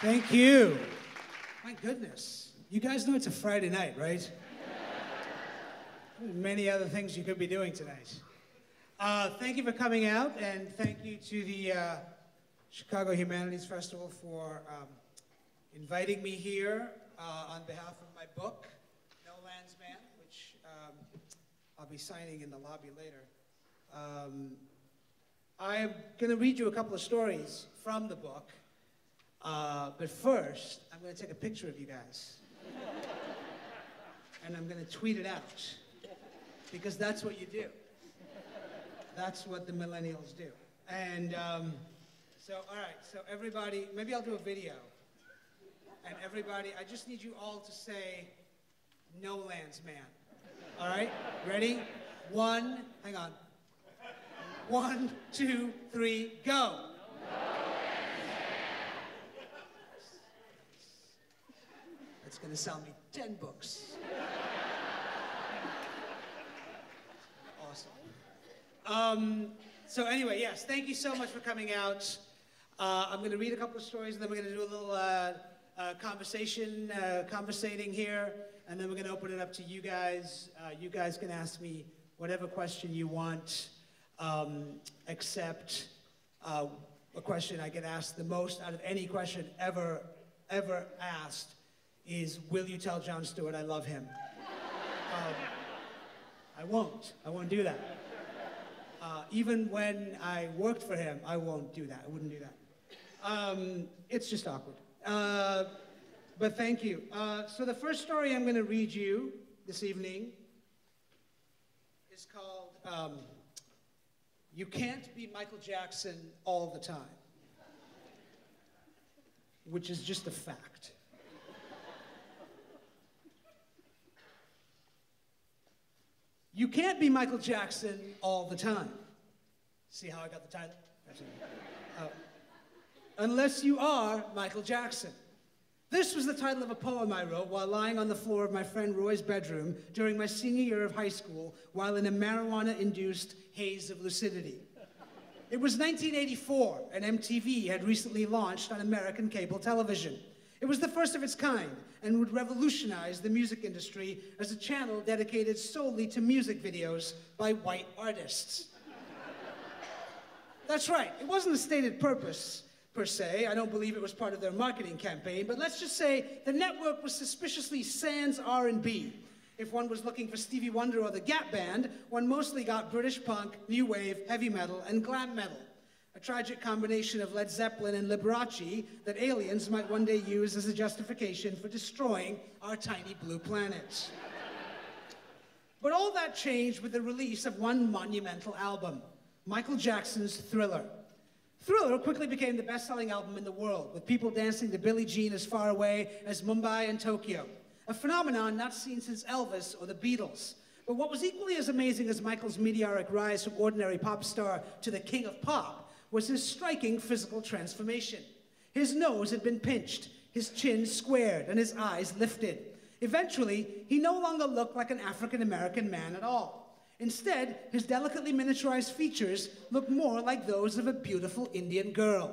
Thank you. My goodness. You guys know it's a Friday night, right? Many other things you could be doing tonight. Thank you for coming out, and thank you to the Chicago Humanities Festival for inviting me here on behalf of my book, No Land's Man, which I'll be signing in the lobby later. I'm going to read you a couple of stories from the book, but first, I'm going to take a picture of you guys. And I'm going to tweet it out, because that's what you do. That's what the millennials do. And so, all right, so everybody, maybe I'll do a video. And everybody, I just need you all to say, No Land's Man. All right, ready? Hang on. 1, 2, 3, go. That's gonna sell me 10 books. Awesome. So anyway, yes, thank you so much for coming out. I'm gonna read a couple of stories, and then we're gonna do a little conversating here, and then we're gonna open it up to you guys. You guys can ask me whatever question you want, except a question I get asked the most out of any question ever asked is, will you tell Jon Stewart I love him? I won't do that. Even when I worked for him, I won't do that. I wouldn't do that. It's just awkward. But thank you. So the first story I'm going to read you this evening is called You Can't Be Michael Jackson All the Time, which is just a fact. You can't be Michael Jackson all the time. See how I got the title? Unless you are Michael Jackson. This was the title of a poem I wrote while lying on the floor of my friend Roy's bedroom during my senior year of high school while in a marijuana-induced haze of lucidity. It was 1984, and MTV had recently launched on American cable television. It was the first of its kind and would revolutionize the music industry as a channel dedicated solely to music videos by white artists. That's right, it wasn't a stated purpose, per se. I don't believe it was part of their marketing campaign, but let's just say the network was suspiciously sans R&B. If one was looking for Stevie Wonder or the Gap Band, one mostly got British punk, new wave, heavy metal, and glam metal. A tragic combination of Led Zeppelin and Liberace that aliens might one day use as a justification for destroying our tiny blue planet. But all that changed with the release of one monumental album, Michael Jackson's Thriller. Thriller quickly became the best-selling album in the world, with people dancing to Billie Jean as far away as Mumbai and Tokyo, a phenomenon not seen since Elvis or the Beatles. But what was equally as amazing as Michael's meteoric rise from ordinary pop star to the king of pop was his striking physical transformation. His nose had been pinched, his chin squared, and his eyes lifted. Eventually, he no longer looked like an African-American man at all. Instead, his delicately miniaturized features looked more like those of a beautiful Indian girl.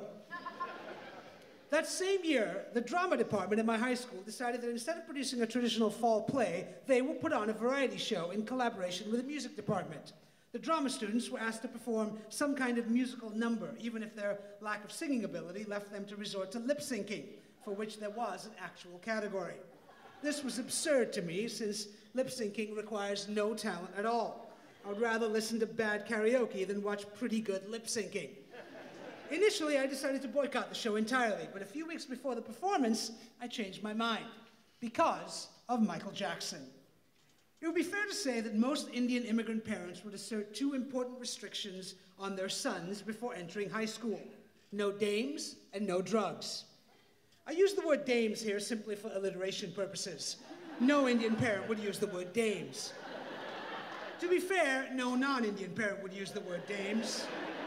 That same year, the drama department at my high school decided that instead of producing a traditional fall play, they would put on a variety show in collaboration with the music department. The drama students were asked to perform some kind of musical number, even if their lack of singing ability left them to resort to lip syncing, for which there was an actual category. This was absurd to me, since lip syncing requires no talent at all. I would rather listen to bad karaoke than watch pretty good lip syncing. Initially, I decided to boycott the show entirely, but a few weeks before the performance, I changed my mind, because of Michael Jackson. It would be fair to say that most Indian immigrant parents would assert two important restrictions on their sons before entering high school: no dames and no drugs. I use the word dames here simply for alliteration purposes. No Indian parent would use the word dames. To be fair, no non-Indian parent would use the word dames,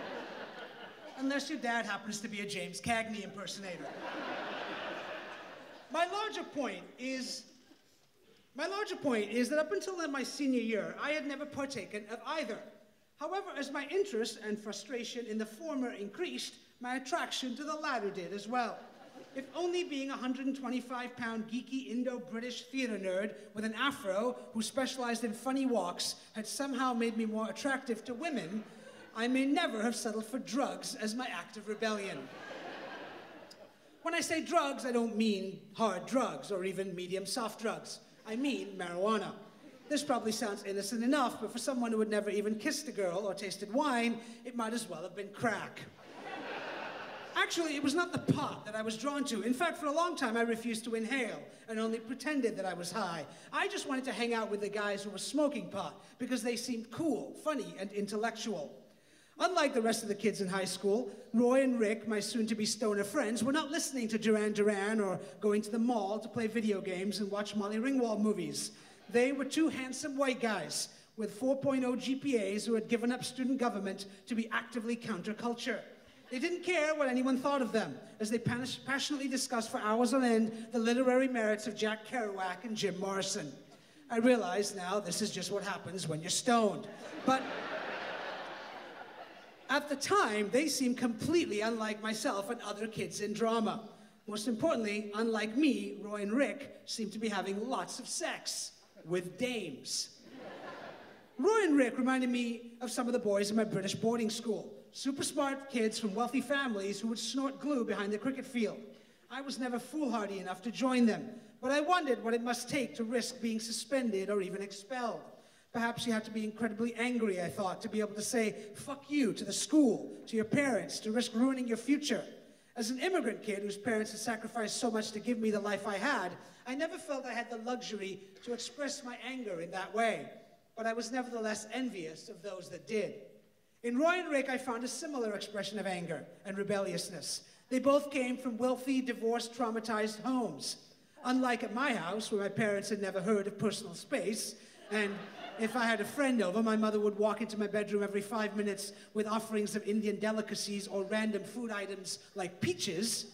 unless your dad happens to be a James Cagney impersonator. My larger point is that up until my senior year, I had never partaken of either. However, as my interest and frustration in the former increased, my attraction to the latter did as well. If only being a 125-pound geeky Indo-British theater nerd with an afro who specialized in funny walks had somehow made me more attractive to women, I may never have settled for drugs as my act of rebellion. When I say drugs, I don't mean hard drugs or even medium soft drugs. I mean marijuana. This probably sounds innocent enough, but for someone who had never even kissed a girl or tasted wine, it might as well have been crack. Actually, it was not the pot that I was drawn to. In fact, for a long time, I refused to inhale and only pretended that I was high. I just wanted to hang out with the guys who were smoking pot because they seemed cool, funny, and intellectual. Unlike the rest of the kids in high school, Roy and Rick, my soon-to-be stoner friends, were not listening to Duran Duran or going to the mall to play video games and watch Molly Ringwald movies. They were two handsome white guys with 4.0 GPAs who had given up student government to be actively counterculture. They didn't care what anyone thought of them, as they passionately discussed for hours on end the literary merits of Jack Kerouac and Jim Morrison. I realize now this is just what happens when you're stoned. But at the time, they seemed completely unlike myself and other kids in drama. Most importantly, unlike me, Roy and Rick seemed to be having lots of sex with dames. Roy and Rick reminded me of some of the boys in my British boarding school. Super smart kids from wealthy families who would snort glue behind the cricket field. I was never foolhardy enough to join them, but I wondered what it must take to risk being suspended or even expelled. Perhaps you had to be incredibly angry, I thought, to be able to say, fuck you, to the school, to your parents, to risk ruining your future. As an immigrant kid whose parents had sacrificed so much to give me the life I had, I never felt I had the luxury to express my anger in that way. But I was nevertheless envious of those that did. In Roy and Rick, I found a similar expression of anger and rebelliousness. They both came from wealthy, divorced, traumatized homes. Unlike at my house, where my parents had never heard of personal space, and if I had a friend over, my mother would walk into my bedroom every 5 minutes with offerings of Indian delicacies or random food items like peaches.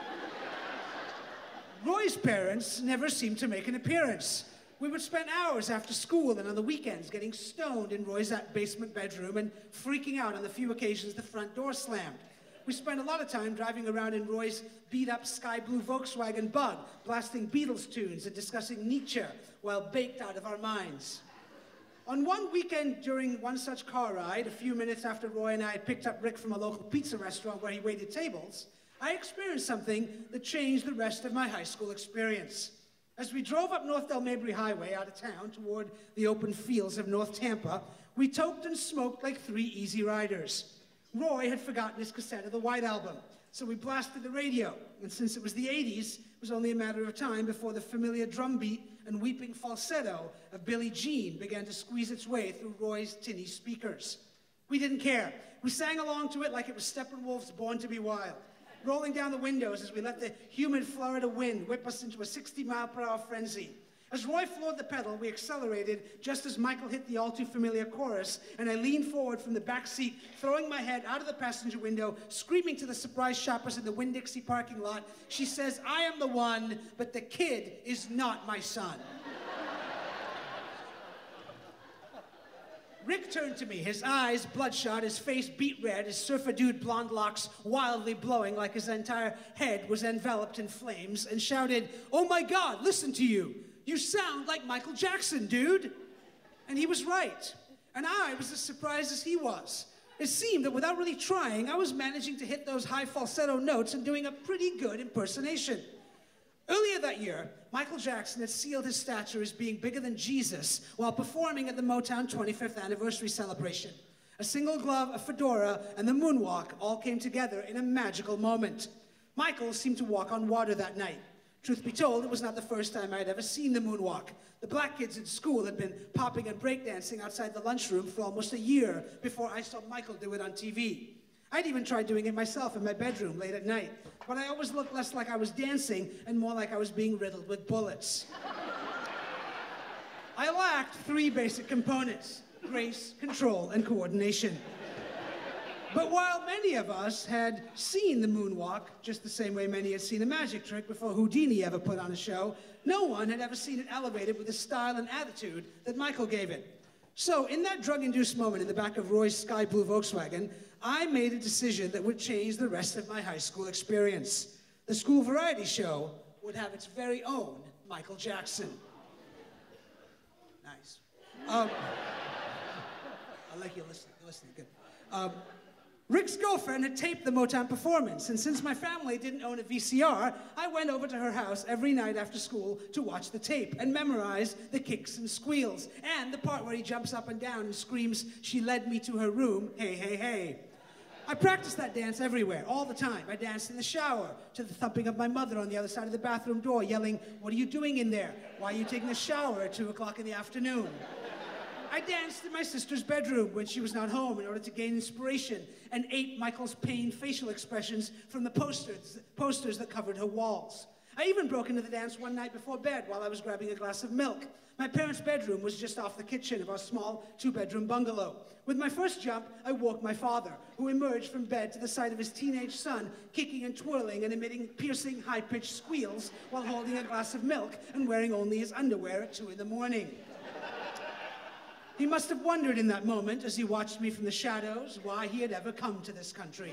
Roy's parents never seemed to make an appearance. We would spend hours after school and on the weekends getting stoned in Roy's basement bedroom and freaking out on the few occasions the front door slammed. We spent a lot of time driving around in Roy's beat-up sky blue Volkswagen Bug, blasting Beatles tunes and discussing Nietzsche while baked out of our minds. On one weekend during one such car ride, a few minutes after Roy and I had picked up Rick from a local pizza restaurant where he waited tables, I experienced something that changed the rest of my high school experience. As we drove up North Del Mabry Highway out of town toward the open fields of North Tampa, we toked and smoked like three easy riders. Roy had forgotten his cassette of the White Album, so we blasted the radio, and since it was the 80s, it was only a matter of time before the familiar drum beat and weeping falsetto of Billie Jean began to squeeze its way through Roy's tinny speakers. We didn't care. We sang along to it like it was Steppenwolf's Born to be Wild, rolling down the windows as we let the humid Florida wind whip us into a 60-mile-per-hour frenzy. As Roy floored the pedal, we accelerated just as Michael hit the all-too-familiar chorus, and I leaned forward from the back seat, throwing my head out of the passenger window, screaming to the surprise shoppers in the Winn-Dixie parking lot, "She says I am the one, but the kid is not my son." Rick turned to me, his eyes bloodshot, his face beet red, his surfer-dude blonde locks wildly blowing like his entire head was enveloped in flames, and shouted, "Oh my God, listen to you! You sound like Michael Jackson, dude!" And he was right. And I was as surprised as he was. It seemed that without really trying, I was managing to hit those high falsetto notes and doing a pretty good impersonation. Earlier that year, Michael Jackson had sealed his stature as being bigger than Jesus while performing at the Motown 25th anniversary celebration. A single glove, a fedora, and the moonwalk all came together in a magical moment. Michael seemed to walk on water that night. Truth be told, it was not the first time I had ever seen the moonwalk. The black kids in school had been popping and breakdancing outside the lunchroom for almost a year before I saw Michael do it on TV. I'd even tried doing it myself in my bedroom late at night, but I always looked less like I was dancing and more like I was being riddled with bullets. I lacked three basic components: grace, control, and coordination. But while many of us had seen the moonwalk, just the same way many had seen a magic trick before Houdini ever put on a show, no one had ever seen it elevated with the style and attitude that Michael gave it. So in that drug-induced moment in the back of Roy's sky blue Volkswagen, I made a decision that would change the rest of my high school experience. the school variety show would have its very own Michael Jackson. Nice. I like you listening. You're listening, good. Rick's girlfriend had taped the Motown performance, and since my family didn't own a VCR, I went over to her house every night after school to watch the tape and memorize the kicks and squeals, and the part where he jumps up and down and screams, "She led me to her room, hey, hey, hey." I practiced that dance everywhere, all the time. I danced in the shower, to the thumping of my mother on the other side of the bathroom door, yelling, "What are you doing in there? Why are you taking a shower at 2 o'clock in the afternoon?" I danced in my sister's bedroom when she was not home in order to gain inspiration and ate Michael's pained facial expressions from the posters that covered her walls. I even broke into the dance one night before bed while I was grabbing a glass of milk. My parents' bedroom was just off the kitchen of our small 2-bedroom bungalow. With my first jump, I woke my father, who emerged from bed to the sight of his teenage son, kicking and twirling and emitting piercing, high-pitched squeals while holding a glass of milk and wearing only his underwear at 2 in the morning. He must have wondered in that moment, as he watched me from the shadows, why he had ever come to this country.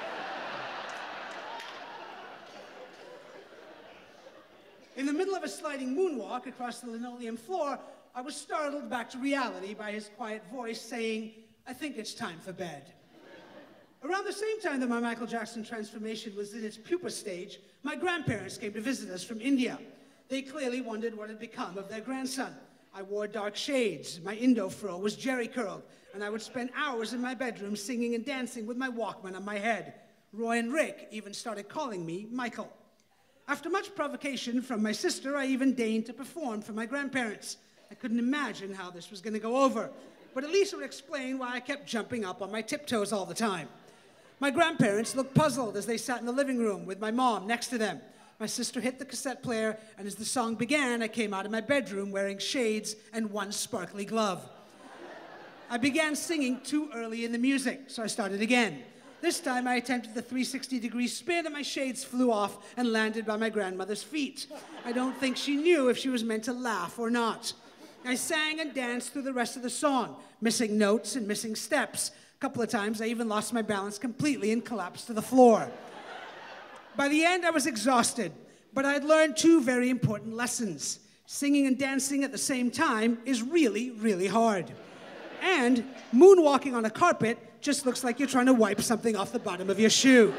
In the middle of a sliding moonwalk across the linoleum floor, I was startled back to reality by his quiet voice saying, "I think it's time for bed." Around the same time that my Michael Jackson transformation was in its pupa stage, my grandparents came to visit us from India. They clearly wondered what had become of their grandson. I wore dark shades, my Indo-fro was jerry-curled, and I would spend hours in my bedroom singing and dancing with my Walkman on my head. Roy and Rick even started calling me Michael. After much provocation from my sister, I even deigned to perform for my grandparents. I couldn't imagine how this was going to go over, but at least it would explain why I kept jumping up on my tiptoes all the time. My grandparents looked puzzled as they sat in the living room with my mom next to them. My sister hit the cassette player, and as the song began, I came out of my bedroom wearing shades and one sparkly glove. I began singing too early in the music, so I started again. This time I attempted the 360-degree spin, and my shades flew off and landed by my grandmother's feet. I don't think she knew if she was meant to laugh or not. I sang and danced through the rest of the song, missing notes and missing steps. A couple of times I even lost my balance completely and collapsed to the floor. By the end, I was exhausted, but I had learned 2 very important lessons. Singing and dancing at the same time is really, really hard. And moonwalking on a carpet just looks like you're trying to wipe something off the bottom of your shoe.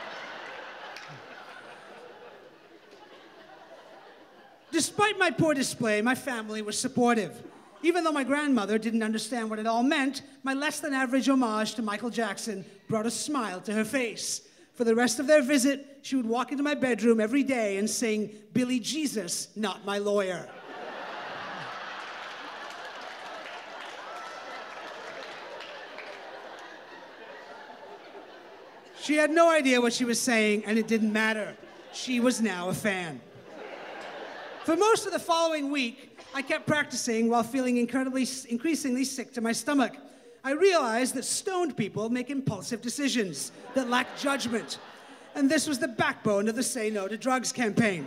Despite my poor display, my family was supportive. Even though my grandmother didn't understand what it all meant, my less-than-average homage to Michael Jackson brought a smile to her face. For the rest of their visit, she would walk into my bedroom every day and sing, "Billy Jesus, not my lawyer." She had no idea what she was saying, and it didn't matter. She was now a fan. For most of the following week, I kept practicing while feeling increasingly sick to my stomach. I realized that stoned people make impulsive decisions that lack judgment. And this was the backbone of the Say No to Drugs campaign.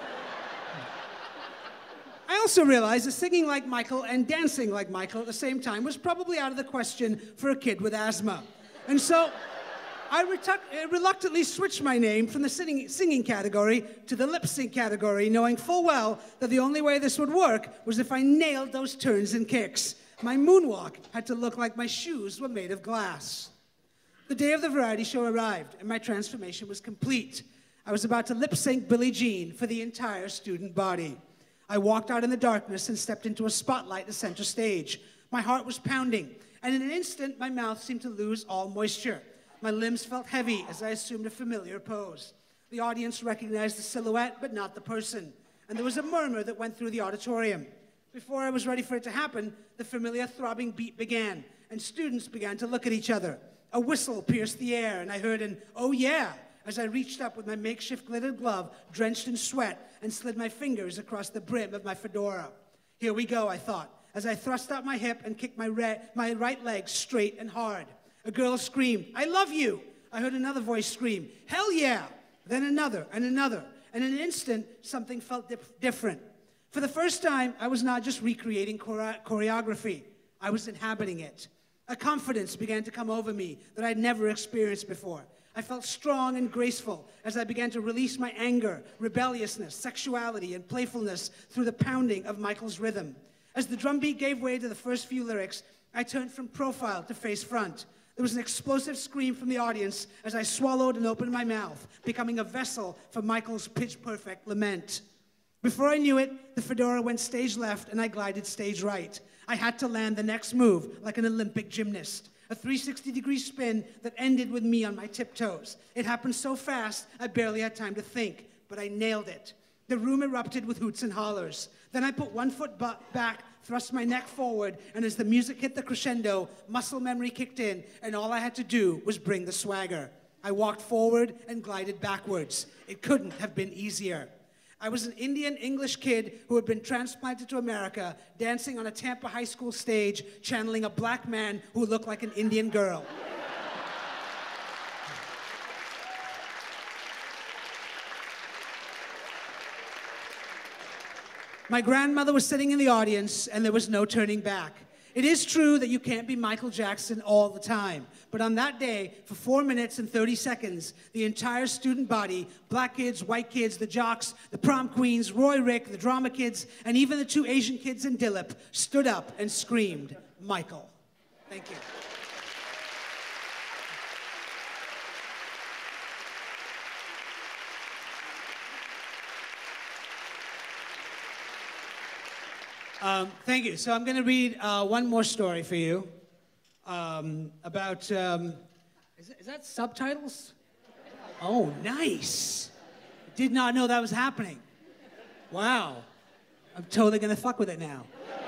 I also realized that singing like Michael and dancing like Michael at the same time was probably out of the question for a kid with asthma. And so I reluctantly switched my name from the singing category to the lip sync category, knowing full well that the only way this would work was if I nailed those turns and kicks. My moonwalk had to look like my shoes were made of glass. The day of the variety show arrived, and my transformation was complete. I was about to lip-sync Billie Jean for the entire student body. I walked out in the darkness and stepped into a spotlight at the center stage. My heart was pounding, and in an instant, my mouth seemed to lose all moisture. My limbs felt heavy as I assumed a familiar pose. The audience recognized the silhouette, but not the person, and there was a murmur that went through the auditorium. Before I was ready for it to happen, the familiar throbbing beat began, and students began to look at each other. A whistle pierced the air, and I heard an "oh yeah" as I reached up with my makeshift glittered glove, drenched in sweat, and slid my fingers across the brim of my fedora. Here we go, I thought, as I thrust out my hip and kicked my right leg straight and hard. A girl screamed, "I love you!" I heard another voice scream, "Hell yeah!" Then another, and another. And in an instant, something felt different. For the first time, I was not just recreating choreography. I was inhabiting it. A confidence began to come over me that I'd never experienced before. I felt strong and graceful as I began to release my anger, rebelliousness, sexuality, and playfulness through the pounding of Michael's rhythm. As the drum beat gave way to the first few lyrics, I turned from profile to face front. There was an explosive scream from the audience as I swallowed and opened my mouth, becoming a vessel for Michael's pitch-perfect lament. Before I knew it, the fedora went stage left and I glided stage right. I had to land the next move like an Olympic gymnast. A 360-degree spin that ended with me on my tiptoes. It happened so fast, I barely had time to think, but I nailed it. The room erupted with hoots and hollers. Then I put one foot back, thrust my neck forward, and as the music hit the crescendo, muscle memory kicked in, and all I had to do was bring the swagger. I walked forward and glided backwards. It couldn't have been easier. I was an Indian English kid who had been transplanted to America, dancing on a Tampa high school stage, channeling a black man who looked like an Indian girl. My grandmother was sitting in the audience, and there was no turning back. It is true that you can't be Michael Jackson all the time, but on that day, for 4 minutes and 30 seconds, the entire student body, black kids, white kids, the jocks, the prom queens, Roy Rick, the drama kids, and even the 2 Asian kids in Dillip, stood up and screamed, "Michael." Thank you. Thank you. So I'm going to read one more story for you about, is that subtitles? Oh, nice. Did not know that was happening. Wow. I'm totally going to fuck with it now.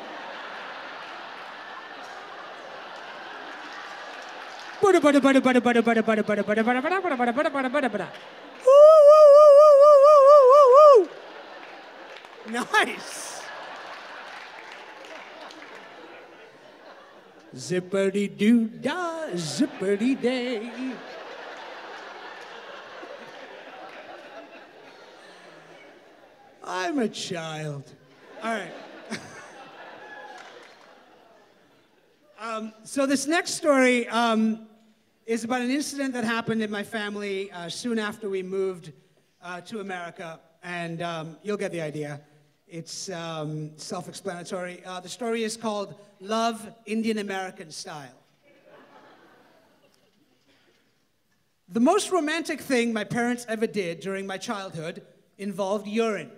Nice. Zippity-doo-dah, zippity-day. I'm a child. All right. So this next story is about an incident that happened in my family soon after we moved to America, and you'll get the idea. It's self-explanatory. The story is called Love Indian American Style. The most romantic thing my parents ever did during my childhood involved urine.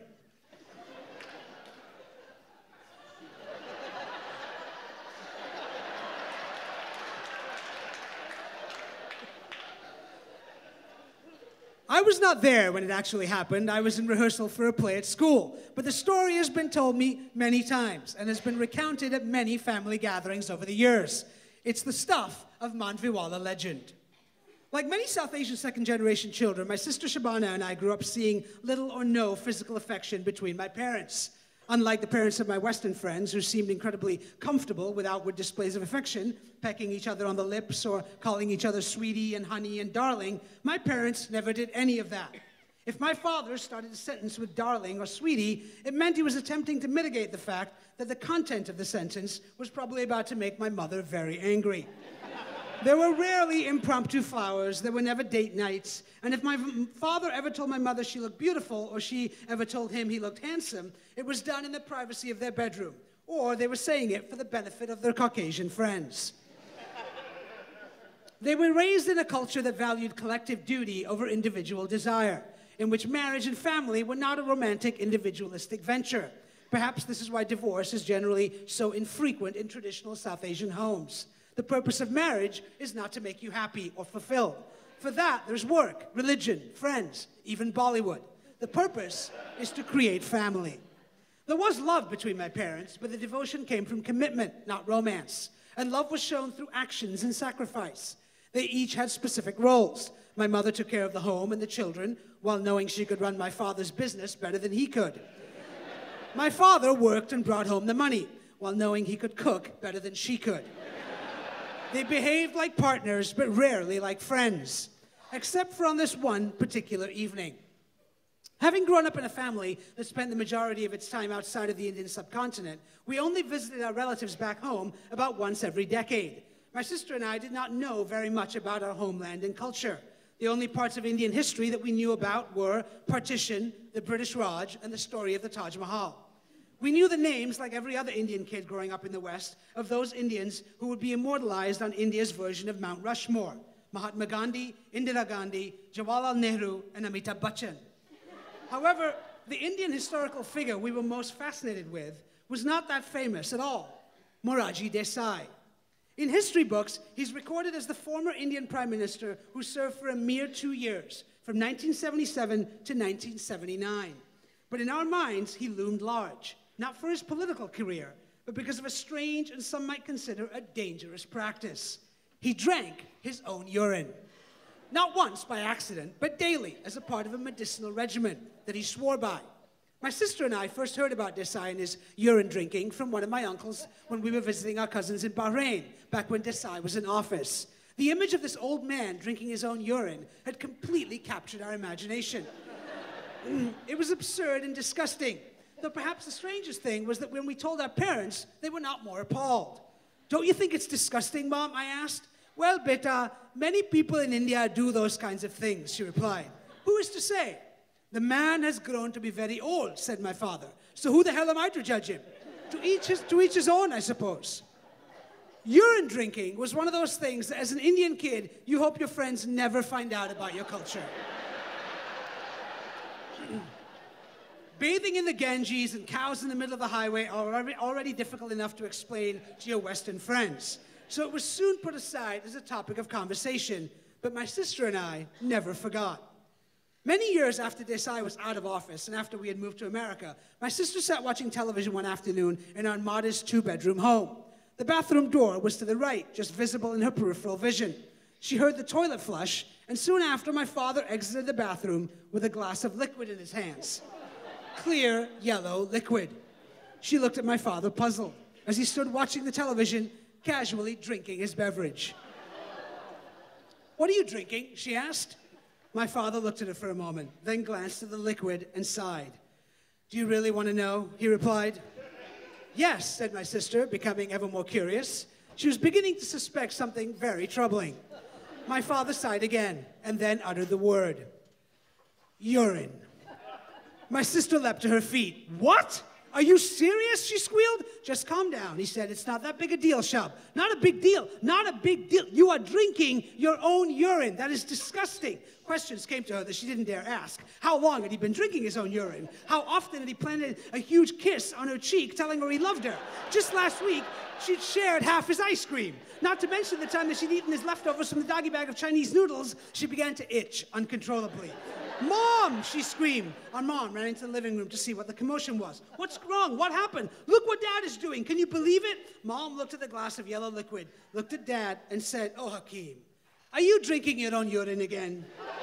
I was not there when it actually happened. I was in rehearsal for a play at school. But the story has been told me many times and has been recounted at many family gatherings over the years. It's the stuff of Mandviwala legend. Like many South Asian second-generation children, my sister Shabana and I grew up seeing little or no physical affection between my parents. Unlike the parents of my Western friends, who seemed incredibly comfortable with outward displays of affection, pecking each other on the lips or calling each other sweetie and honey and darling, my parents never did any of that. If my father started a sentence with darling or sweetie, it meant he was attempting to mitigate the fact that the content of the sentence was probably about to make my mother very angry. There were rarely impromptu flowers, there were never date nights, and if my father ever told my mother she looked beautiful, or she ever told him he looked handsome, it was done in the privacy of their bedroom, or they were saying it for the benefit of their Caucasian friends. They were raised in a culture that valued collective duty over individual desire, in which marriage and family were not a romantic, individualistic venture. Perhaps this is why divorce is generally so infrequent in traditional South Asian homes. The purpose of marriage is not to make you happy or fulfilled. For that, there's work, religion, friends, even Bollywood. The purpose is to create family. There was love between my parents, but the devotion came from commitment, not romance. And love was shown through actions and sacrifice. They each had specific roles. My mother took care of the home and the children, while knowing she could run my father's business better than he could. My father worked and brought home the money, while knowing he could cook better than she could. They behaved like partners, but rarely like friends, except for on this one particular evening. Having grown up in a family that spent the majority of its time outside of the Indian subcontinent, we only visited our relatives back home about once every decade. My sister and I did not know very much about our homeland and culture. The only parts of Indian history that we knew about were partition, the British Raj, and the story of the Taj Mahal. We knew the names, like every other Indian kid growing up in the West, of those Indians who would be immortalized on India's version of Mount Rushmore: Mahatma Gandhi, Indira Gandhi, Jawaharlal Nehru, and Amitabh Bachchan. However, the Indian historical figure we were most fascinated with was not that famous at all: Morarji Desai. In history books, he's recorded as the former Indian Prime Minister who served for a mere 2 years, from 1977 to 1979. But in our minds, he loomed large, not for his political career, but because of a strange and some might consider a dangerous practice. He drank his own urine. Not once by accident, but daily as a part of a medicinal regimen that he swore by. My sister and I first heard about Desai and his urine drinking from one of my uncles when we were visiting our cousins in Bahrain, back when Desai was in office. The image of this old man drinking his own urine had completely captured our imagination. It was absurd and disgusting, though perhaps the strangest thing was that when we told our parents, they were not more appalled. "Don't you think it's disgusting, Mom?" I asked. "Well, beta, many people in India do those kinds of things," she replied. "Who is to say? The man has grown to be very old," said my father. "So who the hell am I to judge him? To each his own, I suppose." Urine drinking was one of those things that as an Indian kid, you hope your friends never find out about your culture. Bathing in the Ganges and cows in the middle of the highway are already difficult enough to explain to your Western friends. So it was soon put aside as a topic of conversation, but my sister and I never forgot. Many years after Desai was out of office and after we had moved to America, my sister sat watching television one afternoon in our modest 2-bedroom home. The bathroom door was to the right, just visible in her peripheral vision. She heard the toilet flush, and soon after, my father exited the bathroom with a glass of liquid in his hands. Clear, yellow liquid. She looked at my father, puzzled, as he stood watching the television, casually drinking his beverage. "What are you drinking?" she asked. My father looked at her for a moment, then glanced at the liquid and sighed. "Do you really want to know?" he replied. "Yes," said my sister, becoming ever more curious. She was beginning to suspect something very troubling. My father sighed again, and then uttered the word: "Urine." My sister leapt to her feet. "What? Are you serious?" she squealed. "Just calm down," he said. "It's not that big a deal, Shub. Not a big deal. Not a big deal. You are drinking your own urine. That is disgusting." Questions came to her that she didn't dare ask. How long had he been drinking his own urine? How often had he planted a huge kiss on her cheek, telling her he loved her? Just last week, she'd shared half his ice cream. Not to mention the time that she'd eaten his leftovers from the doggy bag of Chinese noodles. She began to itch uncontrollably. "Mom!" she screamed. Our mom ran into the living room to see what the commotion was. "What's wrong? What happened? Look what Dad is doing. Can you believe it?" Mom looked at the glass of yellow liquid, looked at Dad, and said, "Oh, Hakeem, are you drinking your own urine again?"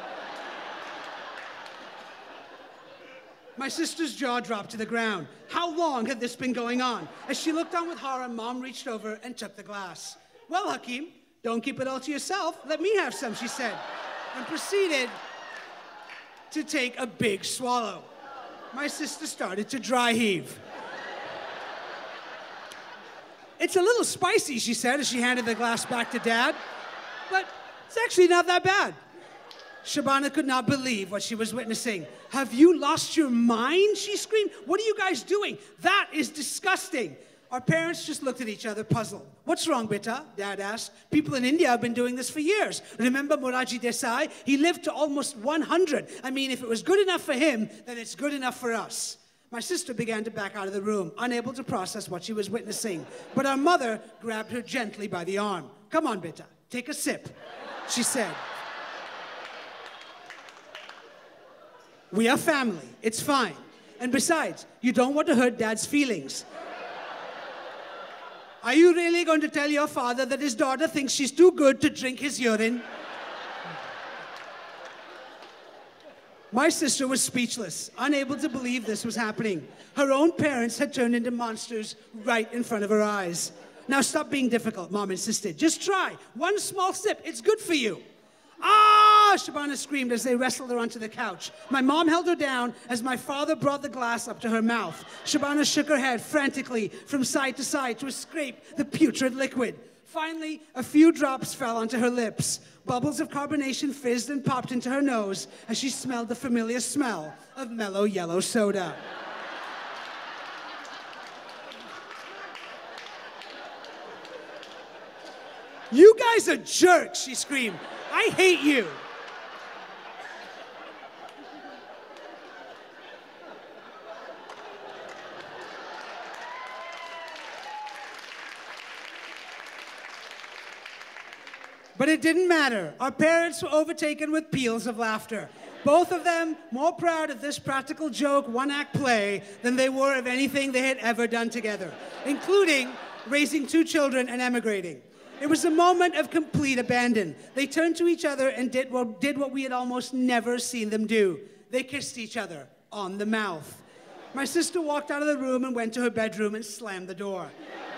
My sister's jaw dropped to the ground. How long had this been going on? As she looked on with horror, Mom reached over and took the glass. "Well, Hakeem, don't keep it all to yourself. Let me have some," she said, and proceeded to take a big swallow. My sister started to dry heave. "It's a little spicy," she said as she handed the glass back to Dad, "but it's actually not that bad." Shabana could not believe what she was witnessing. "Have you lost your mind?" she screamed. "What are you guys doing? That is disgusting." Our parents just looked at each other, puzzled. "What's wrong, beta?" Dad asked. "People in India have been doing this for years. Remember Morarji Desai? He lived to almost 100. I mean, if it was good enough for him, then it's good enough for us." My sister began to back out of the room, unable to process what she was witnessing. But our mother grabbed her gently by the arm. "Come on, beta, take a sip," she said. "We are family. It's fine. And besides, you don't want to hurt Dad's feelings. Are you really going to tell your father that his daughter thinks she's too good to drink his urine?" My sister was speechless, unable to believe this was happening. Her own parents had turned into monsters right in front of her eyes. "Now stop being difficult," Mom insisted. "Just try. One small sip. It's good for you." "Ah!" Shabana screamed as they wrestled her onto the couch. My mom held her down as my father brought the glass up to her mouth. Shabana shook her head frantically from side to side to escape the putrid liquid. Finally, a few drops fell onto her lips. Bubbles of carbonation fizzed and popped into her nose as she smelled the familiar smell of mellow yellow soda. "You guys are jerks," she screamed. "I hate you." But it didn't matter. Our parents were overtaken with peals of laughter. Both of them more proud of this practical joke one-act play than they were of anything they had ever done together, including raising 2 children and emigrating. It was a moment of complete abandon. They turned to each other and did what we had almost never seen them do. They kissed each other on the mouth. My sister walked out of the room and went to her bedroom and slammed the door.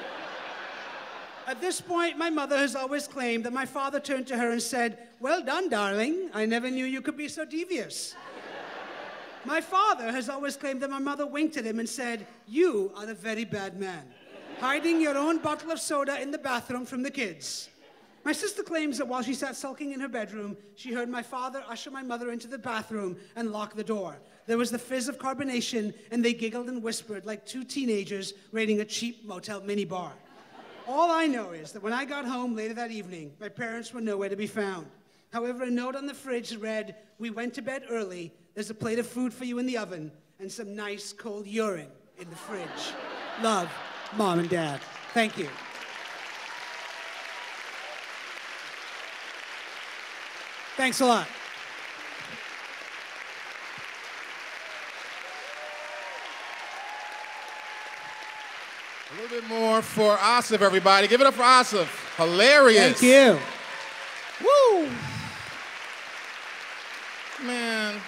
At this point, my mother has always claimed that my father turned to her and said, "Well done, darling. I never knew you could be so devious." My father has always claimed that my mother winked at him and said, "You are a very bad man, hiding your own bottle of soda in the bathroom from the kids." My sister claims that while she sat sulking in her bedroom, she heard my father usher my mother into the bathroom and lock the door. There was the fizz of carbonation, and they giggled and whispered like 2 teenagers raiding a cheap motel minibar. All I know is that when I got home later that evening, my parents were nowhere to be found. However, a note on the fridge read, "We went to bed early. There's a plate of food for you in the oven and some nice cold urine in the fridge. Love, Mom and Dad." Thank you. Thanks a lot. A little bit more for Aasif, everybody. Give it up for Aasif. Hilarious. Thank you. Woo! Man.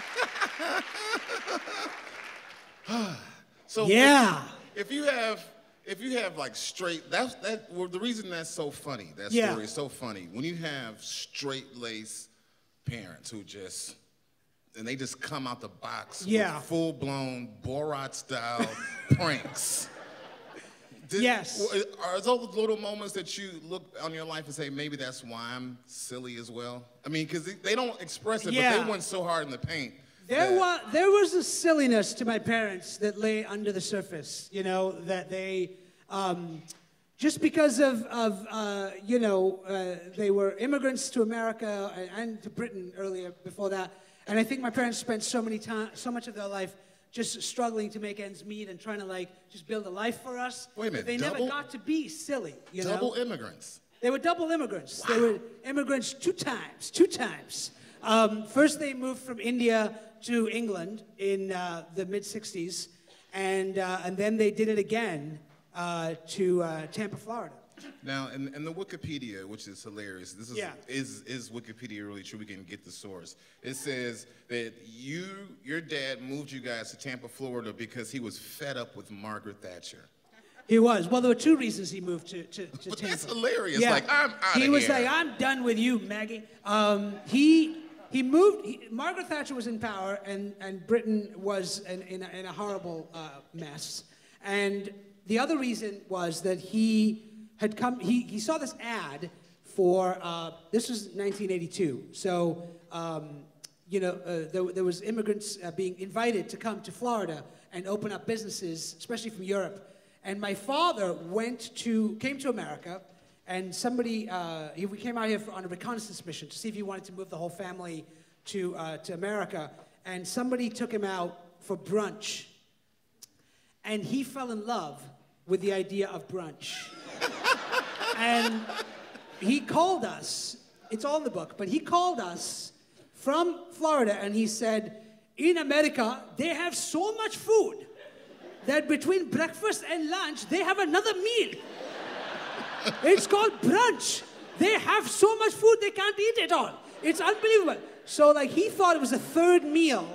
So yeah. If you have like straight, the reason that's so funny, that Yeah. story is so funny. When you have straight-laced parents who and they just come out the box Yeah. with full-blown Borat-style pranks. Yes. Are those little moments that you look on your life and say, maybe that's why I'm silly as well? I mean, because they don't express it, Yeah. but they went so hard in the paint. There was a silliness to my parents that lay under the surface, you know, that they, just because they were immigrants to America and to Britain earlier before that, and I think my parents spent so much of their life just struggling to make ends meet and trying to just build a life for us. Wait a minute, they never got to be silly, you know? Double immigrants. They were double immigrants. Wow. They were immigrants two times. First, they moved from India to England in the mid-'60s, and then they did it again to Tampa, Florida. Now, in the Wikipedia, which is hilarious, this is Wikipedia really true? We can get the source. It says that your dad moved you guys to Tampa, Florida because he was fed up with Margaret Thatcher. He was. Well, there were 2 reasons he moved to But Tampa. that's hilarious. Yeah. Like, I'm out of here. He was like, "I'm done with you, Maggie." He moved. Margaret Thatcher was in power, and Britain was in a horrible mess. And the other reason was that he had come. He saw this ad for. This was 1982. So there was immigrants being invited to come to Florida and open up businesses, especially from Europe. And my father came to America. And we came out here on a reconnaissance mission to see if he wanted to move the whole family to America. And somebody took him out for brunch. And he fell in love with the idea of brunch. And he called us, it's all in the book, but he called us from Florida and he said, "In America, they have so much food that between breakfast and lunch, they have another meal. It's called brunch. They have so much food, they can't eat it all. It's unbelievable." So he thought it was a third meal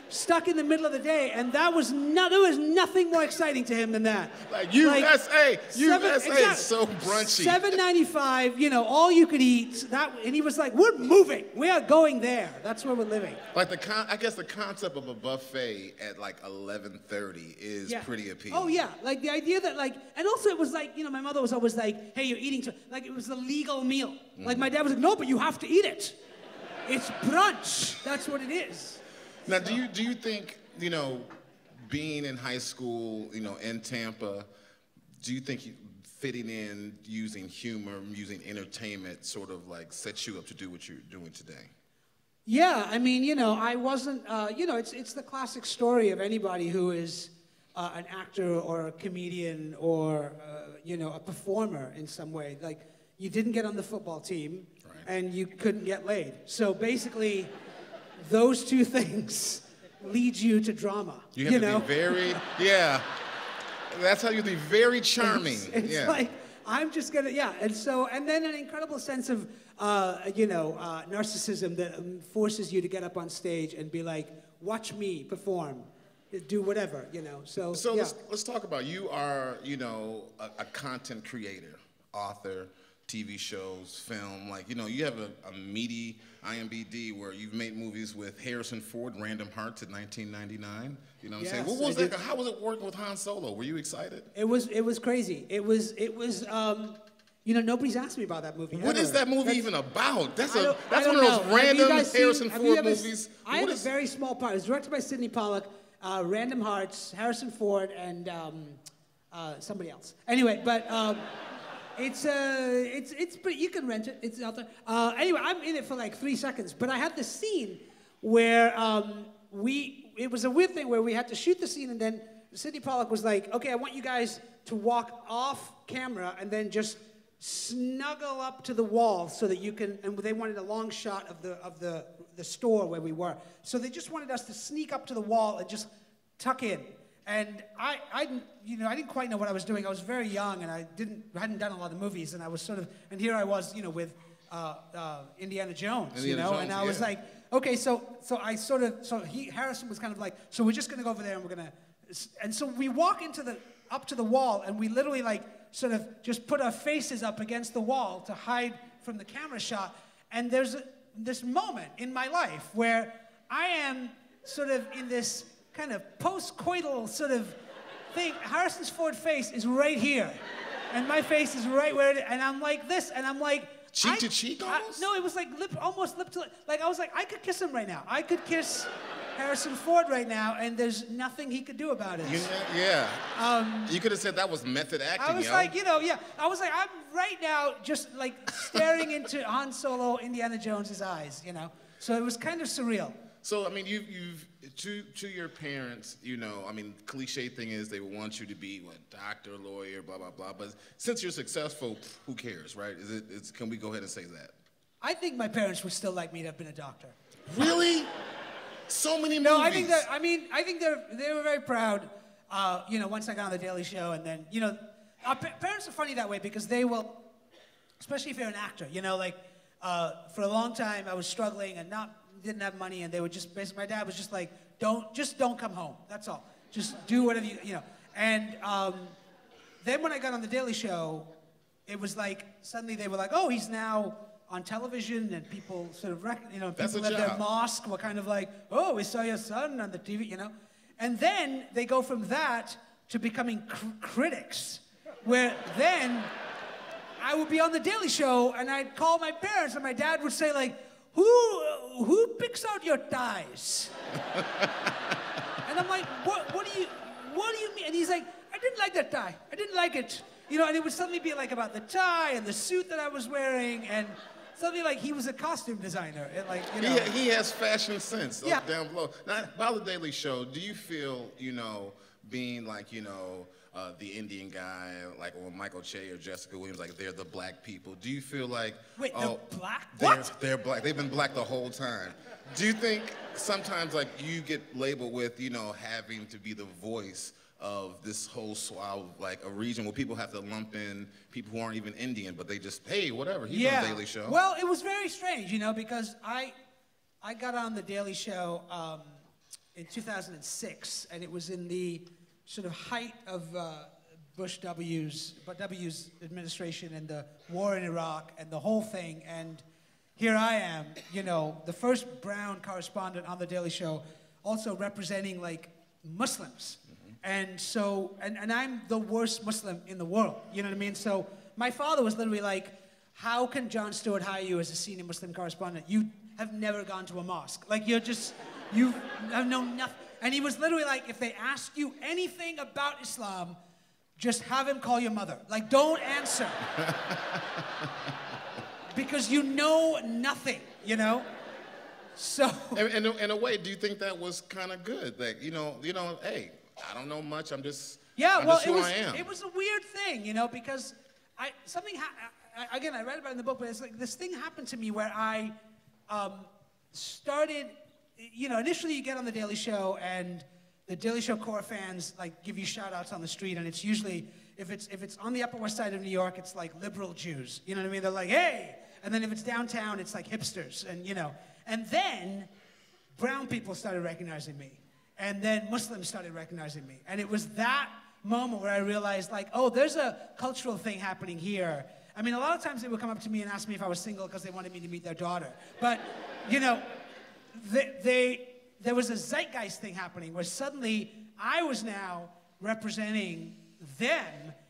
stuck in the middle of the day, and there was nothing more exciting to him than that. Like USA, exactly, so brunchy. $7.95, all you could eat. And he was like, "We're moving. We are going there. That's where we're living." Like I guess the concept of a buffet at like 11:30 is pretty appealing. Oh yeah, like the idea that and also it was like, my mother was always like, "Hey, you're eating," like it was a legal meal. Like my dad was like, "No, but you have to eat it. It's brunch. That's what it is." Now, do you think, being in high school, in Tampa, do you think fitting in, using humor, using entertainment sort of like sets you up to do what you're doing today? Yeah, I mean, I wasn't, it's the classic story of anybody who is an actor or a comedian or, a performer in some way. Like, you didn't get on the football team, and you couldn't get laid. So basically, those two things lead you to drama. You have to be very, that's how you be very charming. It's like, I'm just gonna, and then an incredible sense of, narcissism that forces you to get up on stage and be like, watch me perform, do whatever, So let's talk about, you are, a content creator, author, TV shows, film, you have a meaty IMDb where you've made movies with Harrison Ford, Random Hearts in 1999. You know what I'm saying? What was that? How was it working with Han Solo? Were you excited? It was crazy. It was nobody's asked me about that movie. What is that movie even about? That's one of know. those random Harrison Ford movies. I had a very small part. It was directed by Sidney Pollack, Random Hearts, Harrison Ford, and somebody else. Anyway, but but you can rent it. It's out there. Anyway, I'm in it for like 3 seconds. But I had this scene where it was a weird thing where we had to shoot the scene, and then Sidney Pollack was like, "Okay, I want you guys to walk off camera and then just snuggle up to the wall so that you can." And they wanted a long shot of the store where we were. So they just wanted us to sneak up to the wall and just tuck in. And I didn't quite know what I was doing. I was very young, and I hadn't done a lot of movies, and I was and here I was, with Indiana Jones, and I was like, okay, so Harrison was kind of like, so we're just gonna go over there, and so we walk up to the wall, and we literally sort of just put our faces up against the wall to hide from the camera shot, and there's this moment in my life where I am sort of in this kind of post-coital sort of thing. Harrison Ford's face is right here, and my face is right where it is, and I'm like this, and I'm like... Cheek to cheek almost? No, it was like almost lip to lip. Like, I was like, I could kiss him right now. I could kiss Harrison Ford right now, and there's nothing he could do about it. You could have said that was method acting, I was like, I was like, I'm right now just like staring into Han Solo, Indiana Jones's eyes, So it was kind of surreal. So, I mean, you've to your parents, cliche thing is they want you to be a doctor, lawyer, blah, blah, blah. But since you're successful, who cares, right? Can we go ahead and say that? I think my parents would still like me to have been a doctor. Really? So many movies. No, I think they were very proud, once I got on The Daily Show, and then, our parents are funny that way because they will, especially if you're an actor, for a long time I was struggling and didn't have money, and they would just basically, my dad was just like, don't come home. That's all. Just do whatever you. And then when I got on The Daily Show, it was like suddenly they were like, oh, he's now on television, and people sort of people at their mosque were kind of like, oh, we saw your son on the TV, And then they go from that to becoming critics, where then I would be on The Daily Show, and I'd call my parents, and my dad would say like, who picks out your ties? And I'm like, what do you mean? And he's like, I didn't like that tie. I didn't like it. And it would suddenly be like about the tie and the suit that I was wearing, and suddenly like he was a costume designer. And He has fashion sense down below. Now, about The Daily Show, do you feel, being like, the Indian guy, like when Michael Che or Jessica Williams, like they're the black people. Do you feel like... Wait, they're black? They're black. They've been black the whole time. Do you think sometimes like you get labeled with, having to be the voice of this whole swath, like a region where people have to lump in people who aren't even Indian, but they just, hey, whatever, he's on The Daily Show? Well, it was very strange, because I got on The Daily Show in 2006, and it was in the sort of height of W's administration and the war in Iraq and the whole thing. And here I am, you know, the first brown correspondent on The Daily Show, also representing like Muslims. And so, and I'm the worst Muslim in the world, you know what I mean? So my father was literally like, how can Jon Stewart hire you as a senior Muslim correspondent? You have never gone to a mosque. Like you have known nothing. And he was literally like, if they ask you anything about Islam, just have him call your mother. Like, don't answer. Because you know nothing, you know? So. In a way, do you think that was kind of good? Like, you know, hey, I don't know much. I'm just who I am. It was a weird thing, you know, because I read about it in the book, but it's like this thing happened to me where I started, you know, initially you get on The Daily Show and the Daily Show core fans like give you shout outs on the street, and it's usually, if it's on the Upper West Side of New York, it's like liberal Jews, you know what I mean? They're like, hey! And then if it's downtown, it's like hipsters, and you know. And then brown people started recognizing me. And then Muslims started recognizing me. And it was that moment where I realized, like, oh, there's a cultural thing happening here. I mean, a lot of times they would come up to me and ask me if I was single because they wanted me to meet their daughter. But, you know, there was a zeitgeist thing happening where suddenly I was now representing them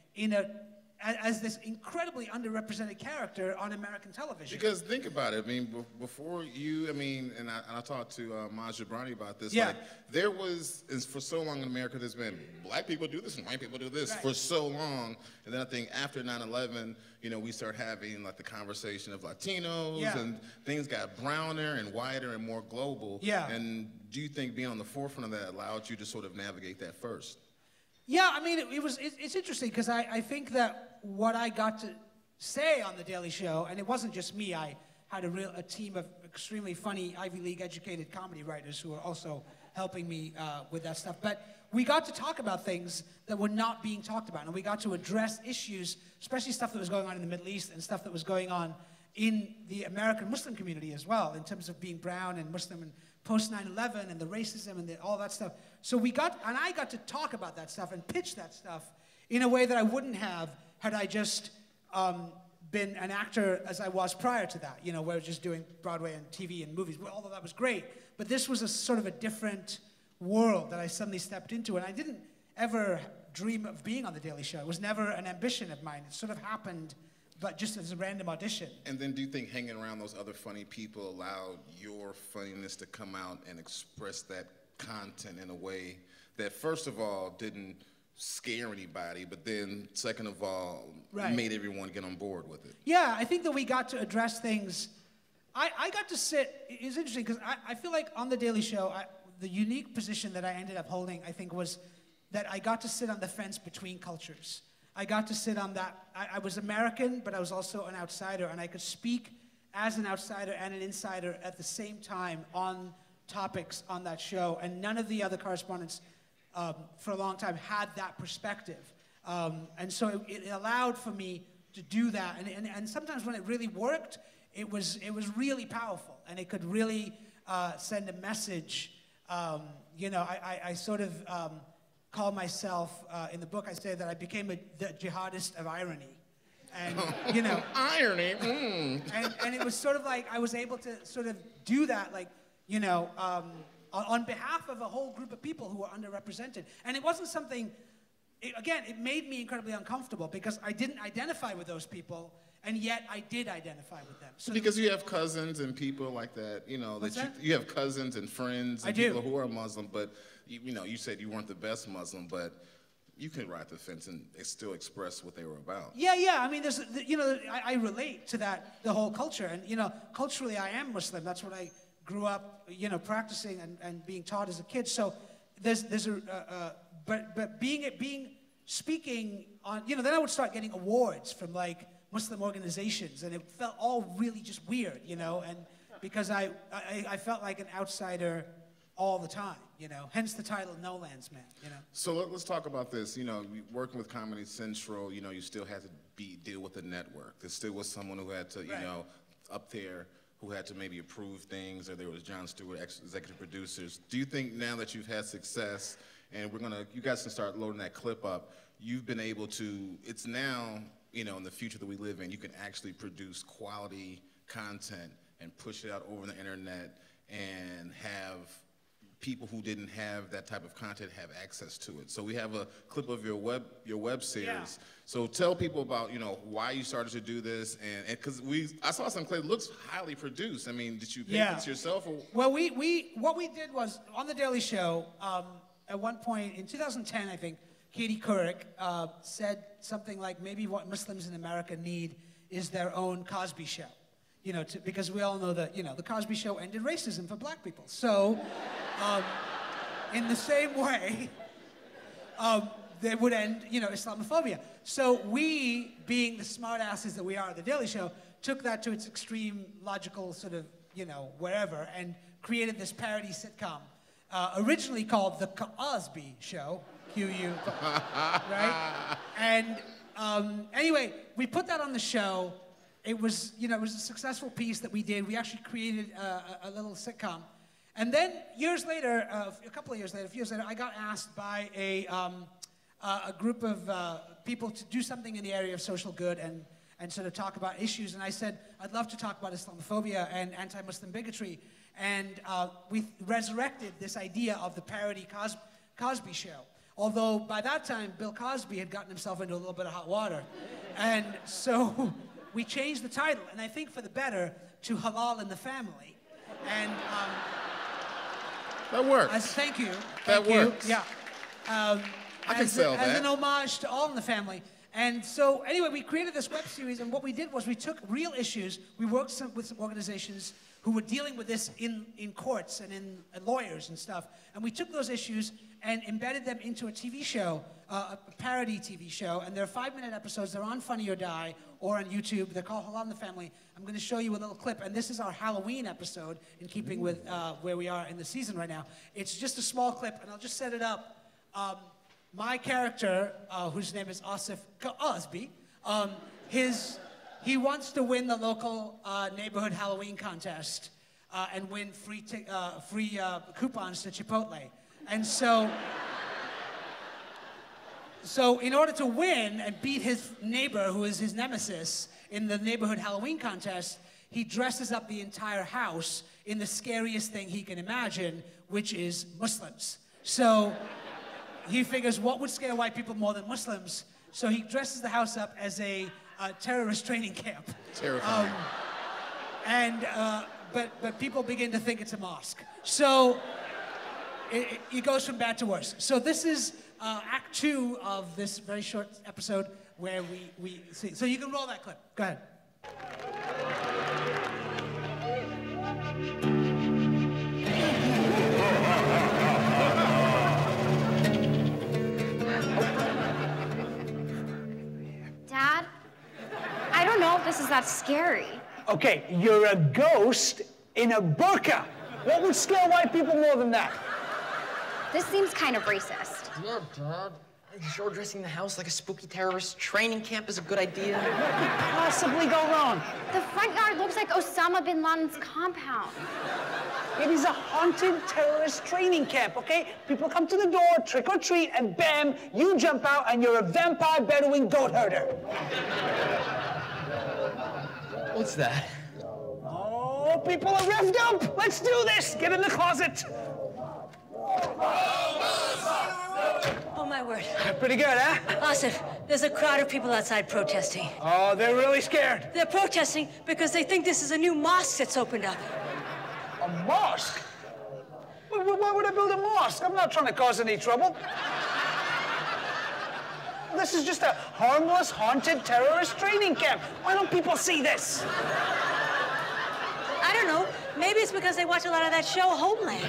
as this incredibly underrepresented character on American television. Because think about it, I mean, before you, I mean, and I talked to Maj Jabrani about this, yeah. Like, there was, for so long in America, there's been black people do this and white people do this right. for so long, and then I think after 9/11, you know, we start having like the conversation of Latinos, yeah. and things got browner and wider and more global. Yeah. And do you think being on the forefront of that allowed you to sort of navigate that first? Yeah, I mean, it's interesting because I think that what I got to say on The Daily Show, and it wasn't just me, I had a team of extremely funny Ivy League educated comedy writers who were also helping me with that stuff. But we got to talk about things that were not being talked about, and we got to address issues, especially stuff that was going on in the Middle East and stuff that was going on in the American Muslim community as well, in terms of being brown and Muslim and post 9/11 and the racism and all that stuff. So I got to talk about that stuff and pitch that stuff in a way that I wouldn't have had I just been an actor as I was prior to that, you know, where I was just doing Broadway and TV and movies, although that was great. But this was a sort of a different world that I suddenly stepped into, and I didn't ever dream of being on The Daily Show. It was never an ambition of mine. It sort of happened, but just as a random audition. And then do you think hanging around those other funny people allowed your funniness to come out and express that content in a way that, first of all, didn't scare anybody, but then, second of all, right. made everyone get on board with it? Yeah, I think that we got to address things. I got to sit, it's interesting, because I feel like on The Daily Show, the unique position that I ended up holding, I think, was that I got to sit on the fence between cultures. I got to sit on that. I was American, but I was also an outsider, and I could speak as an outsider and an insider at the same time on topics on that show, and none of the other correspondents for a long time had that perspective. And so it allowed for me to do that, and sometimes when it really worked, it was really powerful, and it could really send a message. You know, I sort of call myself, in the book I say that I became the jihadist of irony. And, you know. Irony, and it was sort of like I was able to sort of do that, like, you know, on behalf of a whole group of people who were underrepresented. And it wasn't something, again, it made me incredibly uncomfortable because I didn't identify with those people, and yet I did identify with them. So because you have cousins and people like that, you know, you have cousins and friends and people who are Muslim, but you know, you said you weren't the best Muslim, but you could ride the fence and still express what they were about. Yeah. I mean, you know, I relate to that, the whole culture, and you know, culturally, I am Muslim. That's what I grew up, you know, practicing and being taught as a kid. So but speaking on, you know, then I would start getting awards from like Muslim organizations, and it felt all really just weird, you know, and because I felt like an outsider all the time, you know, hence the title No Lands Man, you know. So let's talk about this. You know, working with Comedy Central, you know, you still had to deal with the network. There still was someone who had to, you know, up there who had to maybe approve things, or there was Jon Stewart, executive producers. Do you think now that you've had success, and you guys can start loading that clip up, you've been able to, it's now, you know, in the future that we live in, you can actually produce quality content and push it out over the internet and have people who didn't have that type of content have access to it. So we have a clip of your web series. Yeah. So tell people about, you know, why you started to do this, and because I saw some clip, it looks highly produced. I mean, did you paint this yourself? Or? Well, what we did was, on The Daily Show, at one point in 2010, I think, Katie Couric said something like, maybe what Muslims in America need is their own Cosby Show. You know, because we all know that, you know, the Cosby Show ended racism for black people. So, in the same way, they would end, you know, Islamophobia. So we, being the smart asses that we are at The Daily Show, took that to its extreme logical sort of, you know, wherever, and created this parody sitcom, originally called The Cosby Show, Q-U, right? And anyway, we put that on the show. It was, you know, it was a successful piece that we did. We actually created a little sitcom. And then years later, a few years later, I got asked by a group of people to do something in the area of social good and sort of talk about issues. And I said, I'd love to talk about Islamophobia and anti-Muslim bigotry. And we resurrected this idea of the parody Cosby Show. Although by that time, Bill Cosby had gotten himself into a little bit of hot water. And so we changed the title, and I think for the better, to Halal in the Family. And that works. Thank you. That works. Yeah. I can sell that. As an homage to All in the Family. And so, anyway, we created this web series, and what we did was we took real issues. We worked with some organizations who were dealing with this in courts and in lawyers and stuff. And we took those issues and embedded them into a TV show, a parody TV show. And they're 5-minute episodes. They're on Funny or Die or on YouTube. They're called Halal in the Family. I'm going to show you a little clip. And this is our Halloween episode, in keeping with where we are in the season right now. It's just a small clip, and I'll just set it up. My character, whose name is Aasif Mandvi, he wants to win the local neighborhood Halloween contest and win free coupons to Chipotle. And so in order to win and beat his neighbor, who is his nemesis, in the neighborhood Halloween contest, he dresses up the entire house in the scariest thing he can imagine, which is Muslims. So he figures, what would scare white people more than Muslims? So he dresses the house up as a terrorist training camp. Terrifying. But people begin to think it's a mosque. So it goes from bad to worse. So this is Act 2 of this very short episode where we see. So you can roll that clip. Go ahead. Dad, I don't know if this is that scary. Okay, you're a ghost in a burqa. What would scare white people more than that? This seems kind of racist. Yeah, Dad. I think sure dressing the house like a spooky terrorist training camp is a good idea. What could possibly go wrong? The front yard looks like Osama bin Laden's compound. It is a haunted terrorist training camp, okay? People come to the door, trick or treat, and bam, you jump out and you're a vampire Bedouin goat herder. What's that? Oh, people are revved up. Let's do this. Get in the closet. Oh, my word. Pretty good, huh? Aasif, there's a crowd of people outside protesting. Oh, they're really scared. They're protesting because they think this is a new mosque that's opened up. A mosque? Why would I build a mosque? I'm not trying to cause any trouble. This is just a harmless, haunted terrorist training camp. Why don't people see this? I don't know. Maybe it's because they watch a lot of that show, Homeland.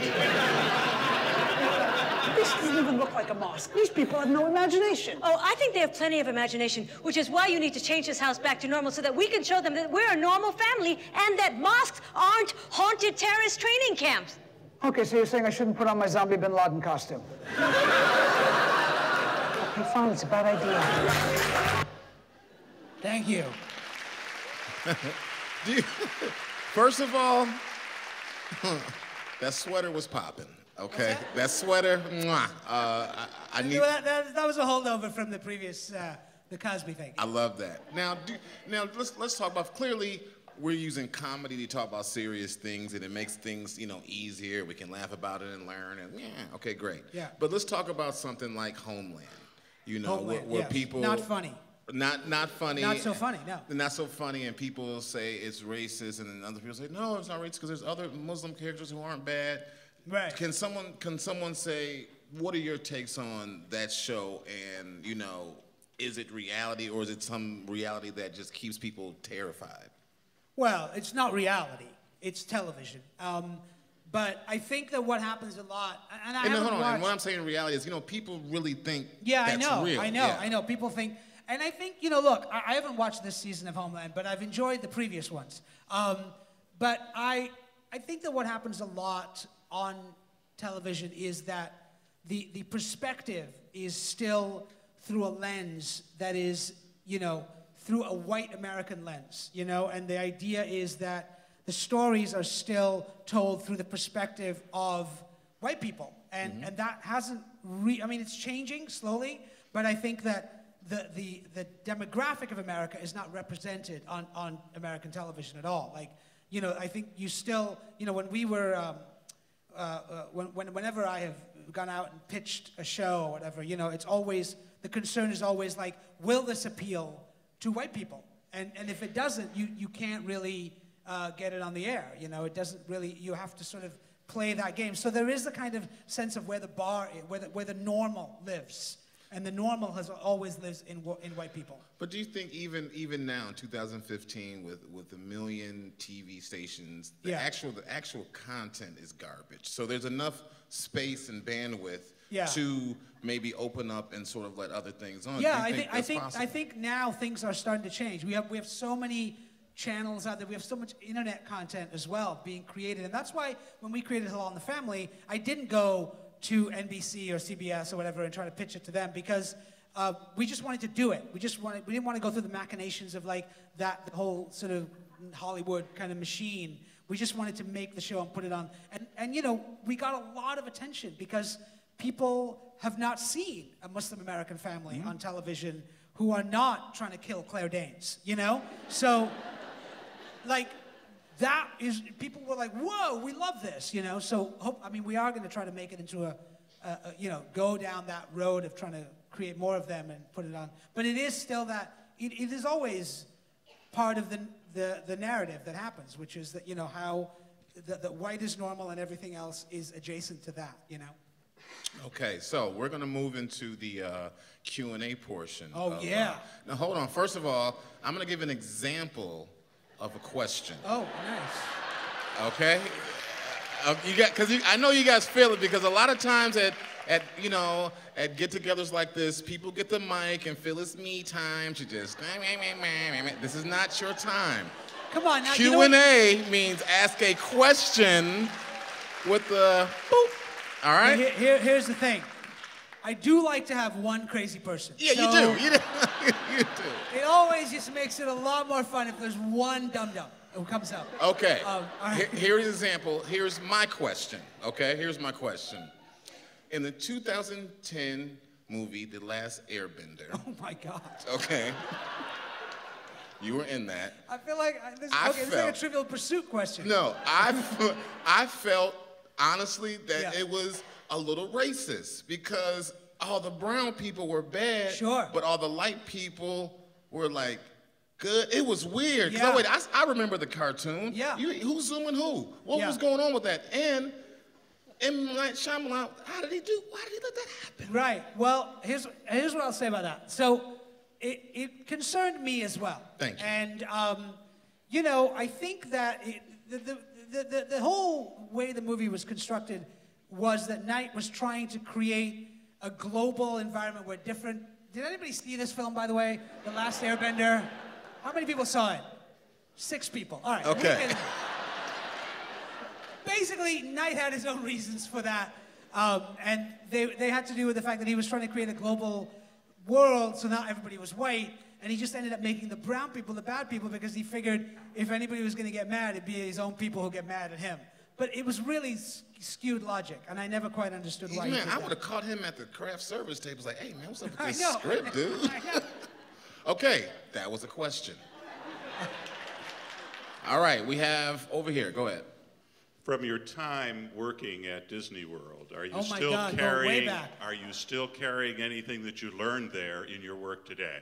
This doesn't even look like a mosque. These people have no imagination. Oh, I think they have plenty of imagination, which is why you need to change this house back to normal so that we can show them that we're a normal family and that mosques aren't haunted terrorist training camps. Okay, so you're saying I shouldn't put on my zombie bin Laden costume? Okay, fine, it's a bad idea. Thank you. First of all, that sweater was popping. Okay, that sweater. Mwah. I need. That was a holdover from the previous, the Cosby thing. I love that. Now let's talk about. Clearly, we're using comedy to talk about serious things, and it makes things, easier. We can laugh about it and learn, and okay, great. Yeah. But let's talk about something like Homeland. Homeland, where yes. people Not funny. Not funny. Not so funny, no. Not so funny, and people say it's racist, and then other people say, no, it's not racist because there's other Muslim characters who aren't bad. Right. Can someone say, what are your takes on that show, and, is it reality, or is it some reality that just keeps people terrified? Well, it's not reality. It's television. But I think that what happens a lot, and I haven't watched... And what I'm saying in reality is, people really think that's real. I know. People think... And I think, look, I haven't watched this season of Homeland, but I've enjoyed the previous ones. But I think that what happens a lot on television is that the perspective is still through a lens that is, through a white American lens, and the idea is that the stories are still told through the perspective of white people. And that hasn't, it's changing slowly, but I think that the demographic of America is not represented on American television at all. Like, I think you still, when we were, whenever I have gone out and pitched a show or whatever, it's always, the concern is always like, will this appeal to white people? And if it doesn't, you can't really get it on the air. It doesn't really, you have to sort of play that game. So there is a kind of sense of where the bar, where the normal lives. And the normal has always lives in white people. But do you think even now in 2015 with a million TV stations, the actual content is garbage? So there's enough space and bandwidth to maybe open up and sort of let other things on. Yeah, I think now things are starting to change. We have so many channels out there. We have so much internet content as well being created, and that's why when we created Hello in the Family, I didn't go to NBC or CBS or whatever and try to pitch it to them because we just wanted to do it. We didn't want to go through the machinations of like the whole sort of Hollywood kind of machine. We just wanted to make the show and put it on. And we got a lot of attention because people have not seen a Muslim American family on television who are not trying to kill Claire Danes, So, like, that is, people were like, whoa, we love this, So, we are going to try to make it into go down that road of trying to create more of them and put it on. But it is still that, it is always part of the narrative that happens, which is that, how the white is normal and everything else is adjacent to that, Okay, so we're going to move into the Q&A portion. Yeah. Now, hold on. First of all, I'm going to give an example of a question. Oh, nice. Okay? Because I know you guys feel it, because a lot of times at get-togethers like this, people get the mic and feel it's me time to just, this is not your time. Come on, now, Q&A means ask a question with the boop. All right? Here's the thing. I do like to have one crazy person. Yeah, so you do. You do. It always just makes it a lot more fun if there's one dum-dum who comes up. Okay. All right. Here's an example. Here's my question. Okay? Here's my question. In the 2010 movie, The Last Airbender. Oh, my God. Okay. You were in that. I feel like this is like a Trivial Pursuit question. No, I felt, honestly, that it was a little racist because all the brown people were bad, but all the light people were like good. It was weird. Yeah. I remember the cartoon. Yeah. Who's zooming who? What was going on with that? And M. Night Shyamalan, why did he let that happen? Right. Well, here's what I'll say about that. So it concerned me as well. Thank you. And I think that the whole way the movie was constructed was that Night was trying to create a global environment where different... Did anybody see this film, by the way? The Last Airbender? How many people saw it? 6 people. All right. Okay. Basically, Night had his own reasons for that. And they had to do with the fact that he was trying to create a global world, so not everybody was white. and he just ended up making the brown people the bad people because he figured if anybody was going to get mad, it'd be his own people who get mad at him. But it was really skewed logic, and I never quite understood why he did that. I would have caught him at the craft service table, like, hey, man, what's up with this script, dude? I know. Okay, that was a question. All right, we have over here. Go ahead. From your time working at Disney World, are you Oh my God, go way back. Are you still carrying anything that you learned there in your work today?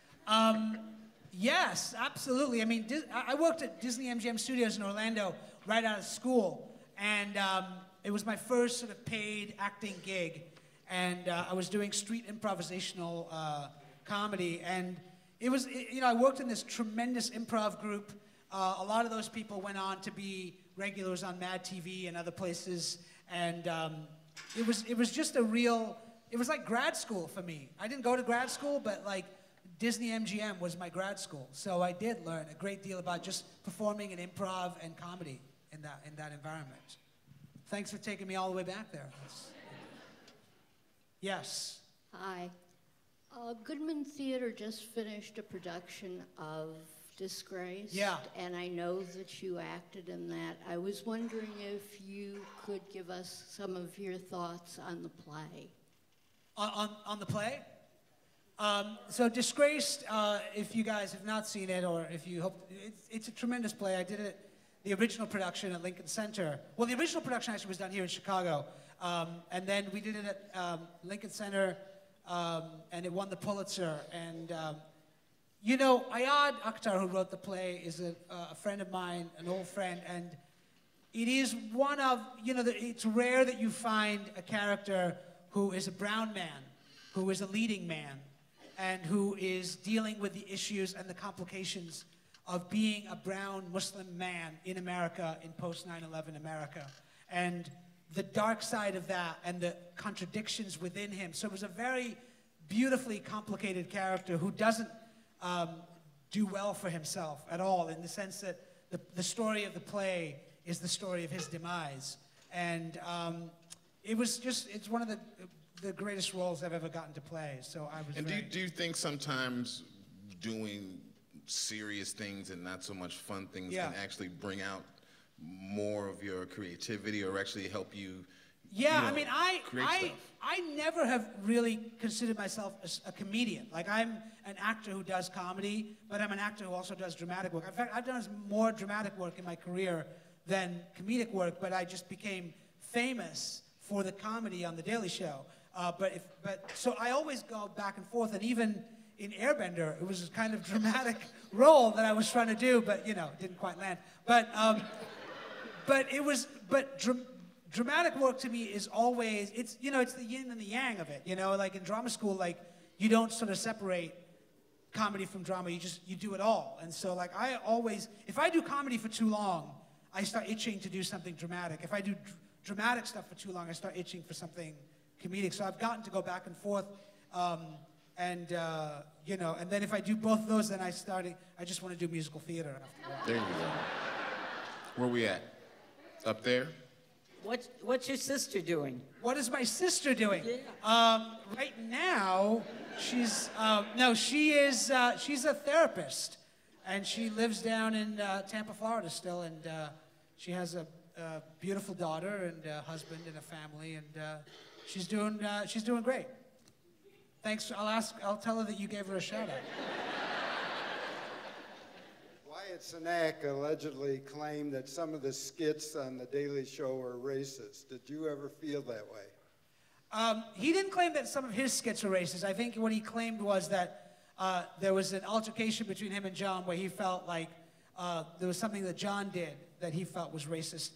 Yes, absolutely. I mean, I worked at Disney MGM Studios in Orlando right out of school, and it was my first sort of paid acting gig, and I was doing street improvisational comedy, and it was, you know, I worked in this tremendous improv group. A lot of those people went on to be regulars on Mad TV and other places, and it was just a real, it was like grad school for me. I didn't go to grad school, but like Disney MGM was my grad school, so I did learn a great deal about just performing and improv and comedy in that environment. Thanks for taking me all the way back there. Yes. Hi. Goodman Theater just finished a production of Disgraced. Yeah. And I know that you acted in that. I was wondering if you could give us some of your thoughts on the play. On the play? So Disgraced, if you guys have not seen it, or if you hope, it's a tremendous play. I did it, the original production at Lincoln Center. Well, the original production actually was done here in Chicago. And then we did it at Lincoln Center, and it won the Pulitzer. And you know, Ayad Akhtar, who wrote the play, is a friend of mine, an old friend, and it is one of, you know, it's rare that you find a character who is a brown man, who is a leading man, and who is dealing with the issues and the complications of being a brown Muslim man in America, in post 9/11 America, and the dark side of that and the contradictions within him. So it was a very beautifully complicated character who doesn't do well for himself at all, in the sense that the story of the play is the story of his demise. And it's one of the greatest roles I've ever gotten to play. So I was. And do you think sometimes doing serious things and not so much fun things can actually bring out more of your creativity, or actually help you? Yeah, you know, I mean, I never have really considered myself a comedian. Like, I'm an actor who does comedy, but I'm an actor who also does dramatic work. In fact, I've done more dramatic work in my career than comedic work, but I just became famous for the comedy on The Daily Show. So I always go back and forth, and even in Airbender, it was a kind of dramatic role that I was trying to do, but, you know, it didn't quite land. Dramatic work to me is always, it's, you know, it's the yin and the yang of it, you know, like in drama school, like, you don't sort of separate comedy from drama, you do it all. And so, like, I always, if I do comedy for too long, I start itching to do something dramatic. If I do dramatic stuff for too long, I start itching for something comedic. So I've gotten to go back and forth, you know, and then if I do both of those, then I just want to do musical theater after that. There you go. Where we at? Up there? What's your sister doing? What is my sister doing? Yeah. Right now, she's a therapist, and she lives down in Tampa, Florida still, and she has a beautiful daughter and a husband and a family, and she's doing great. Thanks. I'll tell her that you gave her a shout out. Wyatt Cenac allegedly claimed that some of the skits on The Daily Show were racist. Did you ever feel that way? He didn't claim that some of his skits were racist. I think what he claimed was that there was an altercation between him and John where he felt like there was something that John did that he felt was racist.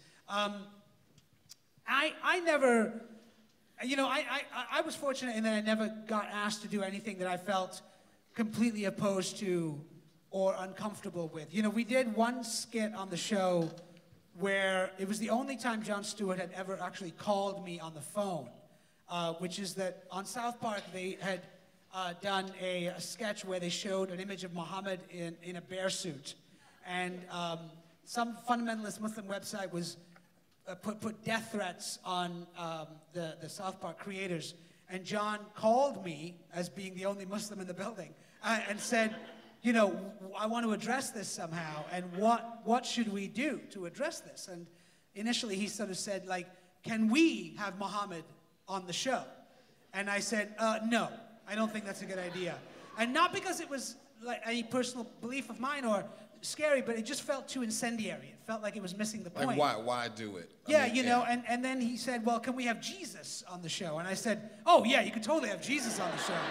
I never, you know, I was fortunate in that I never got asked to do anything that I felt completely opposed to or uncomfortable with. You know, we did one skit on the show where it was the only time Jon Stewart had ever actually called me on the phone, which is that on South Park they had done a sketch where they showed an image of Muhammad in a bear suit. And some fundamentalist Muslim website was put death threats on the South Park creators. And John called me as being the only Muslim in the building and said, you know, I want to address this somehow, and what should we do to address this? And initially he sort of said, like, can we have Muhammad on the show? And I said, no, I don't think that's a good idea. And not because it was like any personal belief of mine or scary, but it just felt too incendiary. It felt like it was missing the point. Like, why do it? Yeah, you know, and then he said, well, can we have Jesus on the show? And I said, oh, yeah, you could totally have Jesus on the show.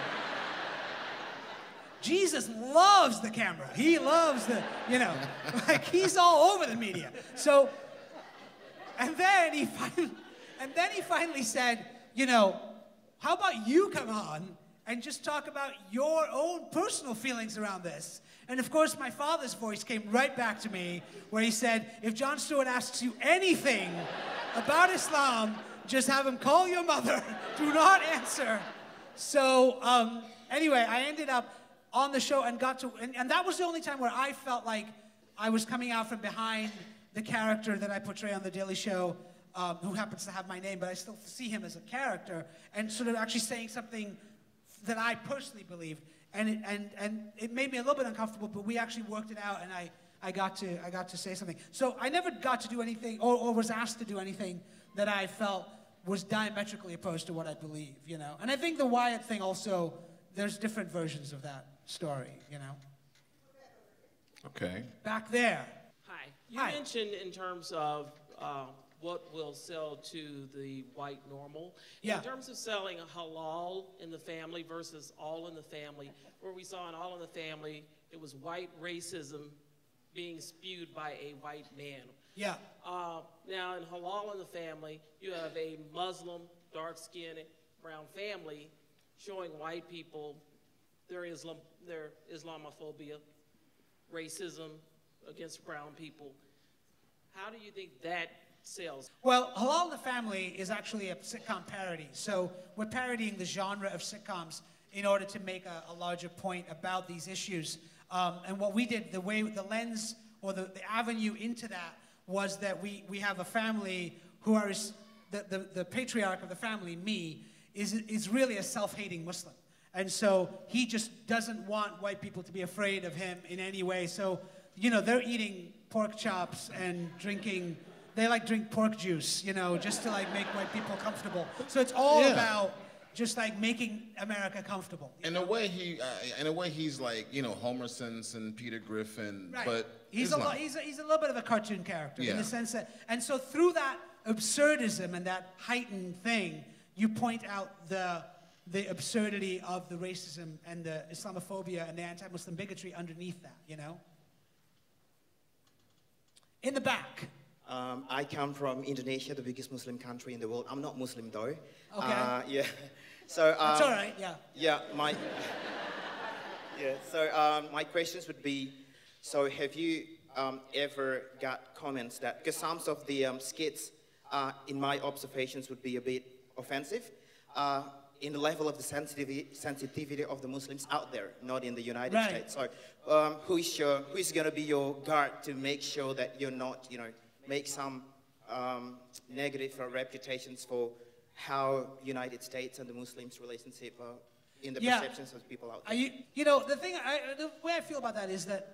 Jesus loves the camera. He loves the, you know, like he's all over the media. So, and then he finally said, you know, how about you come on and just talk about your own personal feelings around this? And of course, my father's voice came right back to me where he said, if Jon Stewart asks you anything about Islam, just have him call your mother. Do not answer. So anyway, I ended up on the show and got to, and that was the only time where I felt like I was coming out from behind the character that I portray on The Daily Show, who happens to have my name, but I still see him as a character, and sort of actually saying something that I personally believed. And it made me a little bit uncomfortable, but we actually worked it out, and I got to say something. So I never got to do anything, or was asked to do anything that I felt was diametrically opposed to what I believe, you know. And I think the Wyatt thing also, there's different versions of that story, you know. Okay. Back there. Hi. You mentioned in terms of what will sell to the white normal. Yeah. In terms of selling halal in the family versus all in the family, where we saw in All in the Family, it was white racism being spewed by a white man. Yeah. Now in Halal in the Family, you have a Muslim, dark-skinned, brown family showing white people their Islamophobia, racism against brown people. How do you think that sells? Well, Halal in the Family is actually a sitcom parody. So we're parodying the genre of sitcoms in order to make a larger point about these issues. And what we did, the lens or the avenue into that was that we have a family who are, the patriarch of the family, me, is really a self-hating Muslim. And so he just doesn't want white people to be afraid of him in any way. So, you know, they're eating pork chops and drinking, they like drink pork juice, you know, just to like make white people comfortable. So it's all about just like making America comfortable. In a way, he's like, you know, Homer Simpson, Peter Griffin, right. But he's a little bit of a cartoon character in the sense that, and so through that absurdism and that heightened thing, you point out the absurdity of the racism and the Islamophobia and the anti-Muslim bigotry underneath that, you know? In the back. I come from Indonesia, the biggest Muslim country in the world. I'm not Muslim though. Okay. Yeah. So. That's all right. Yeah. Yeah. My questions would be: so have you ever got comments that, because some of the skits, in my observations, would be a bit offensive. In the level of the sensitivity of the Muslims out there, not in the United States. So, who's going to be your guard to make sure that you're not, you know, make some negative reputations for how United States and the Muslims' relationship in the perceptions of people out there? You know, the way I feel about that is that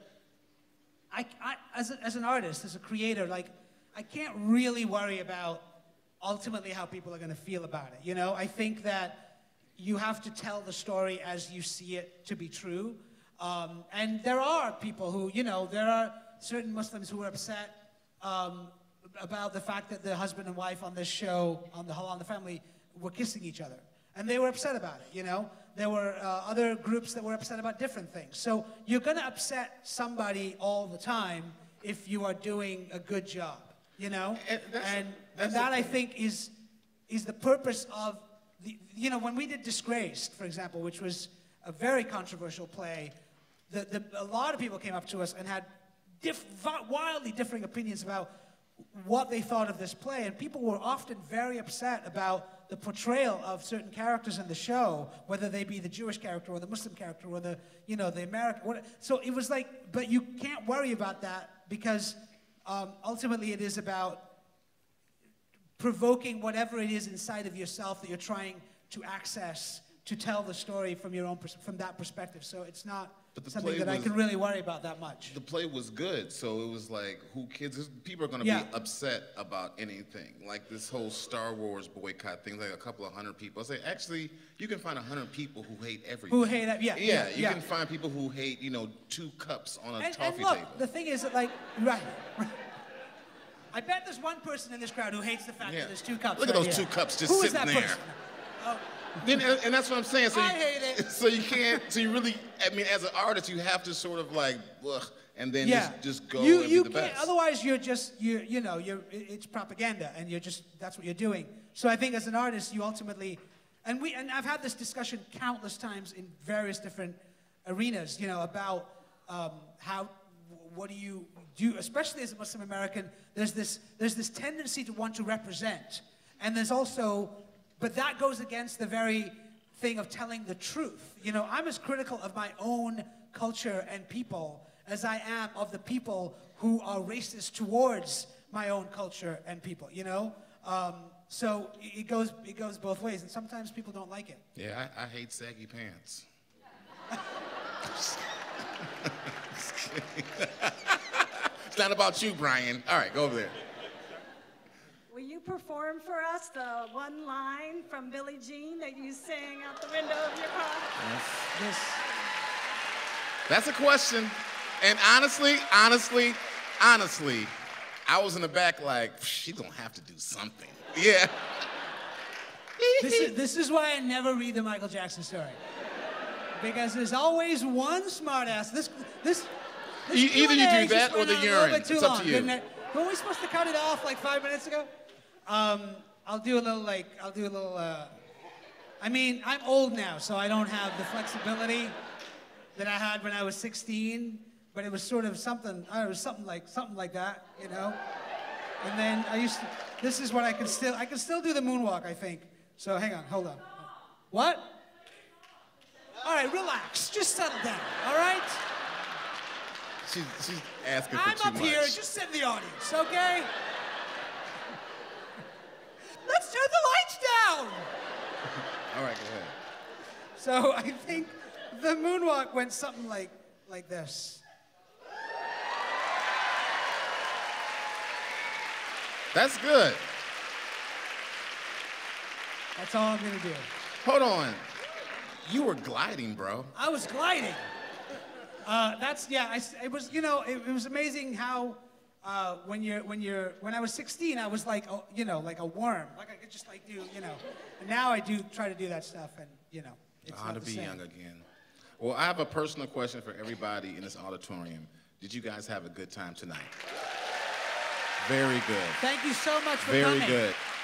as an artist, as a creator, like, I can't really worry about ultimately how people are going to feel about it. You know, I think that you have to tell the story as you see it to be true. And there are people who, you know, there are certain Muslims who are upset about the fact that the husband and wife on this show, on the Halal in the Family, were kissing each other. And they were upset about it, you know? There were other groups that were upset about different things. So you're going to upset somebody all the time if you are doing a good job, you know? And that, I think, is the purpose of you know, when we did Disgraced, for example, which was a very controversial play, a lot of people came up to us and had wildly differing opinions about what they thought of this play, and people were often very upset about the portrayal of certain characters in the show, whether they be the Jewish character or the Muslim character or the, you know, the American. So it was like, but you can't worry about that because ultimately it is about provoking whatever it is inside of yourself that you're trying to access to tell the story from your own from that perspective. So it's not But something that I can really worry about that much. The play was good, so it was like, who kids? People are going to be upset about anything. Like this whole Star Wars boycott thing, like a couple of 100 people. I say, actually, you can find 100 people who hate everything. Who hate that? Yeah. You can find people who hate, 2 cups on a toffee and look, table. The thing is that, like, right. I bet there's one person in this crowd who hates the fact that there's 2 cups. Look at those 2 cups just sitting there. Who is that person? And that's what I'm saying. So I hate it. So you can't. So you really. I mean, as an artist, you have to sort of like, ugh, and then just go and be the best. Otherwise, it's propaganda, and that's what you're doing. So I think as an artist, you ultimately, and I've had this discussion countless times in various different arenas, about what do you do, especially as a Muslim American. There's this tendency to want to represent, and there's also. But that goes against the very thing of telling the truth. I'm as critical of my own culture and people as I am of the people who are racist towards my own culture and people, So it goes both ways, and sometimes people don't like it. Yeah, I hate saggy pants. It's not about you, Brian. All right, go over there. Will you perform for us the one line from Billie Jean that you sang out the window of your car? Yes. That's a question. And honestly, I was in the back like, she's gonna have to do something. Yeah. This is why I never read the Michael Jackson story. Because there's always one smartass. This Either you do that or the urine. It's up to you. Were we supposed to cut it off like 5 minutes ago? I'll do a little, I mean, I'm old now, so I don't have the flexibility that I had when I was 16, but it was sort of something, it was something like that, And then this is what I can still do the moonwalk, I think. So hang on, hold on. What? All right, relax, just settle down, all right? She's asking for too much. I'm up here, just sit in the audience, okay? Let's turn the lights down! All right, go ahead. So I think the moonwalk went something like this. That's good. That's all I'm gonna do. Hold on. You were gliding, bro. I was gliding. It was amazing how when I was 16, I was like, like a worm. Like I could just do, And now I do try to do that stuff, and it's I ought to be young again. Well, I have a personal question for everybody in this auditorium. Did you guys have a good time tonight? Very good. Thank you so much for coming. Very good.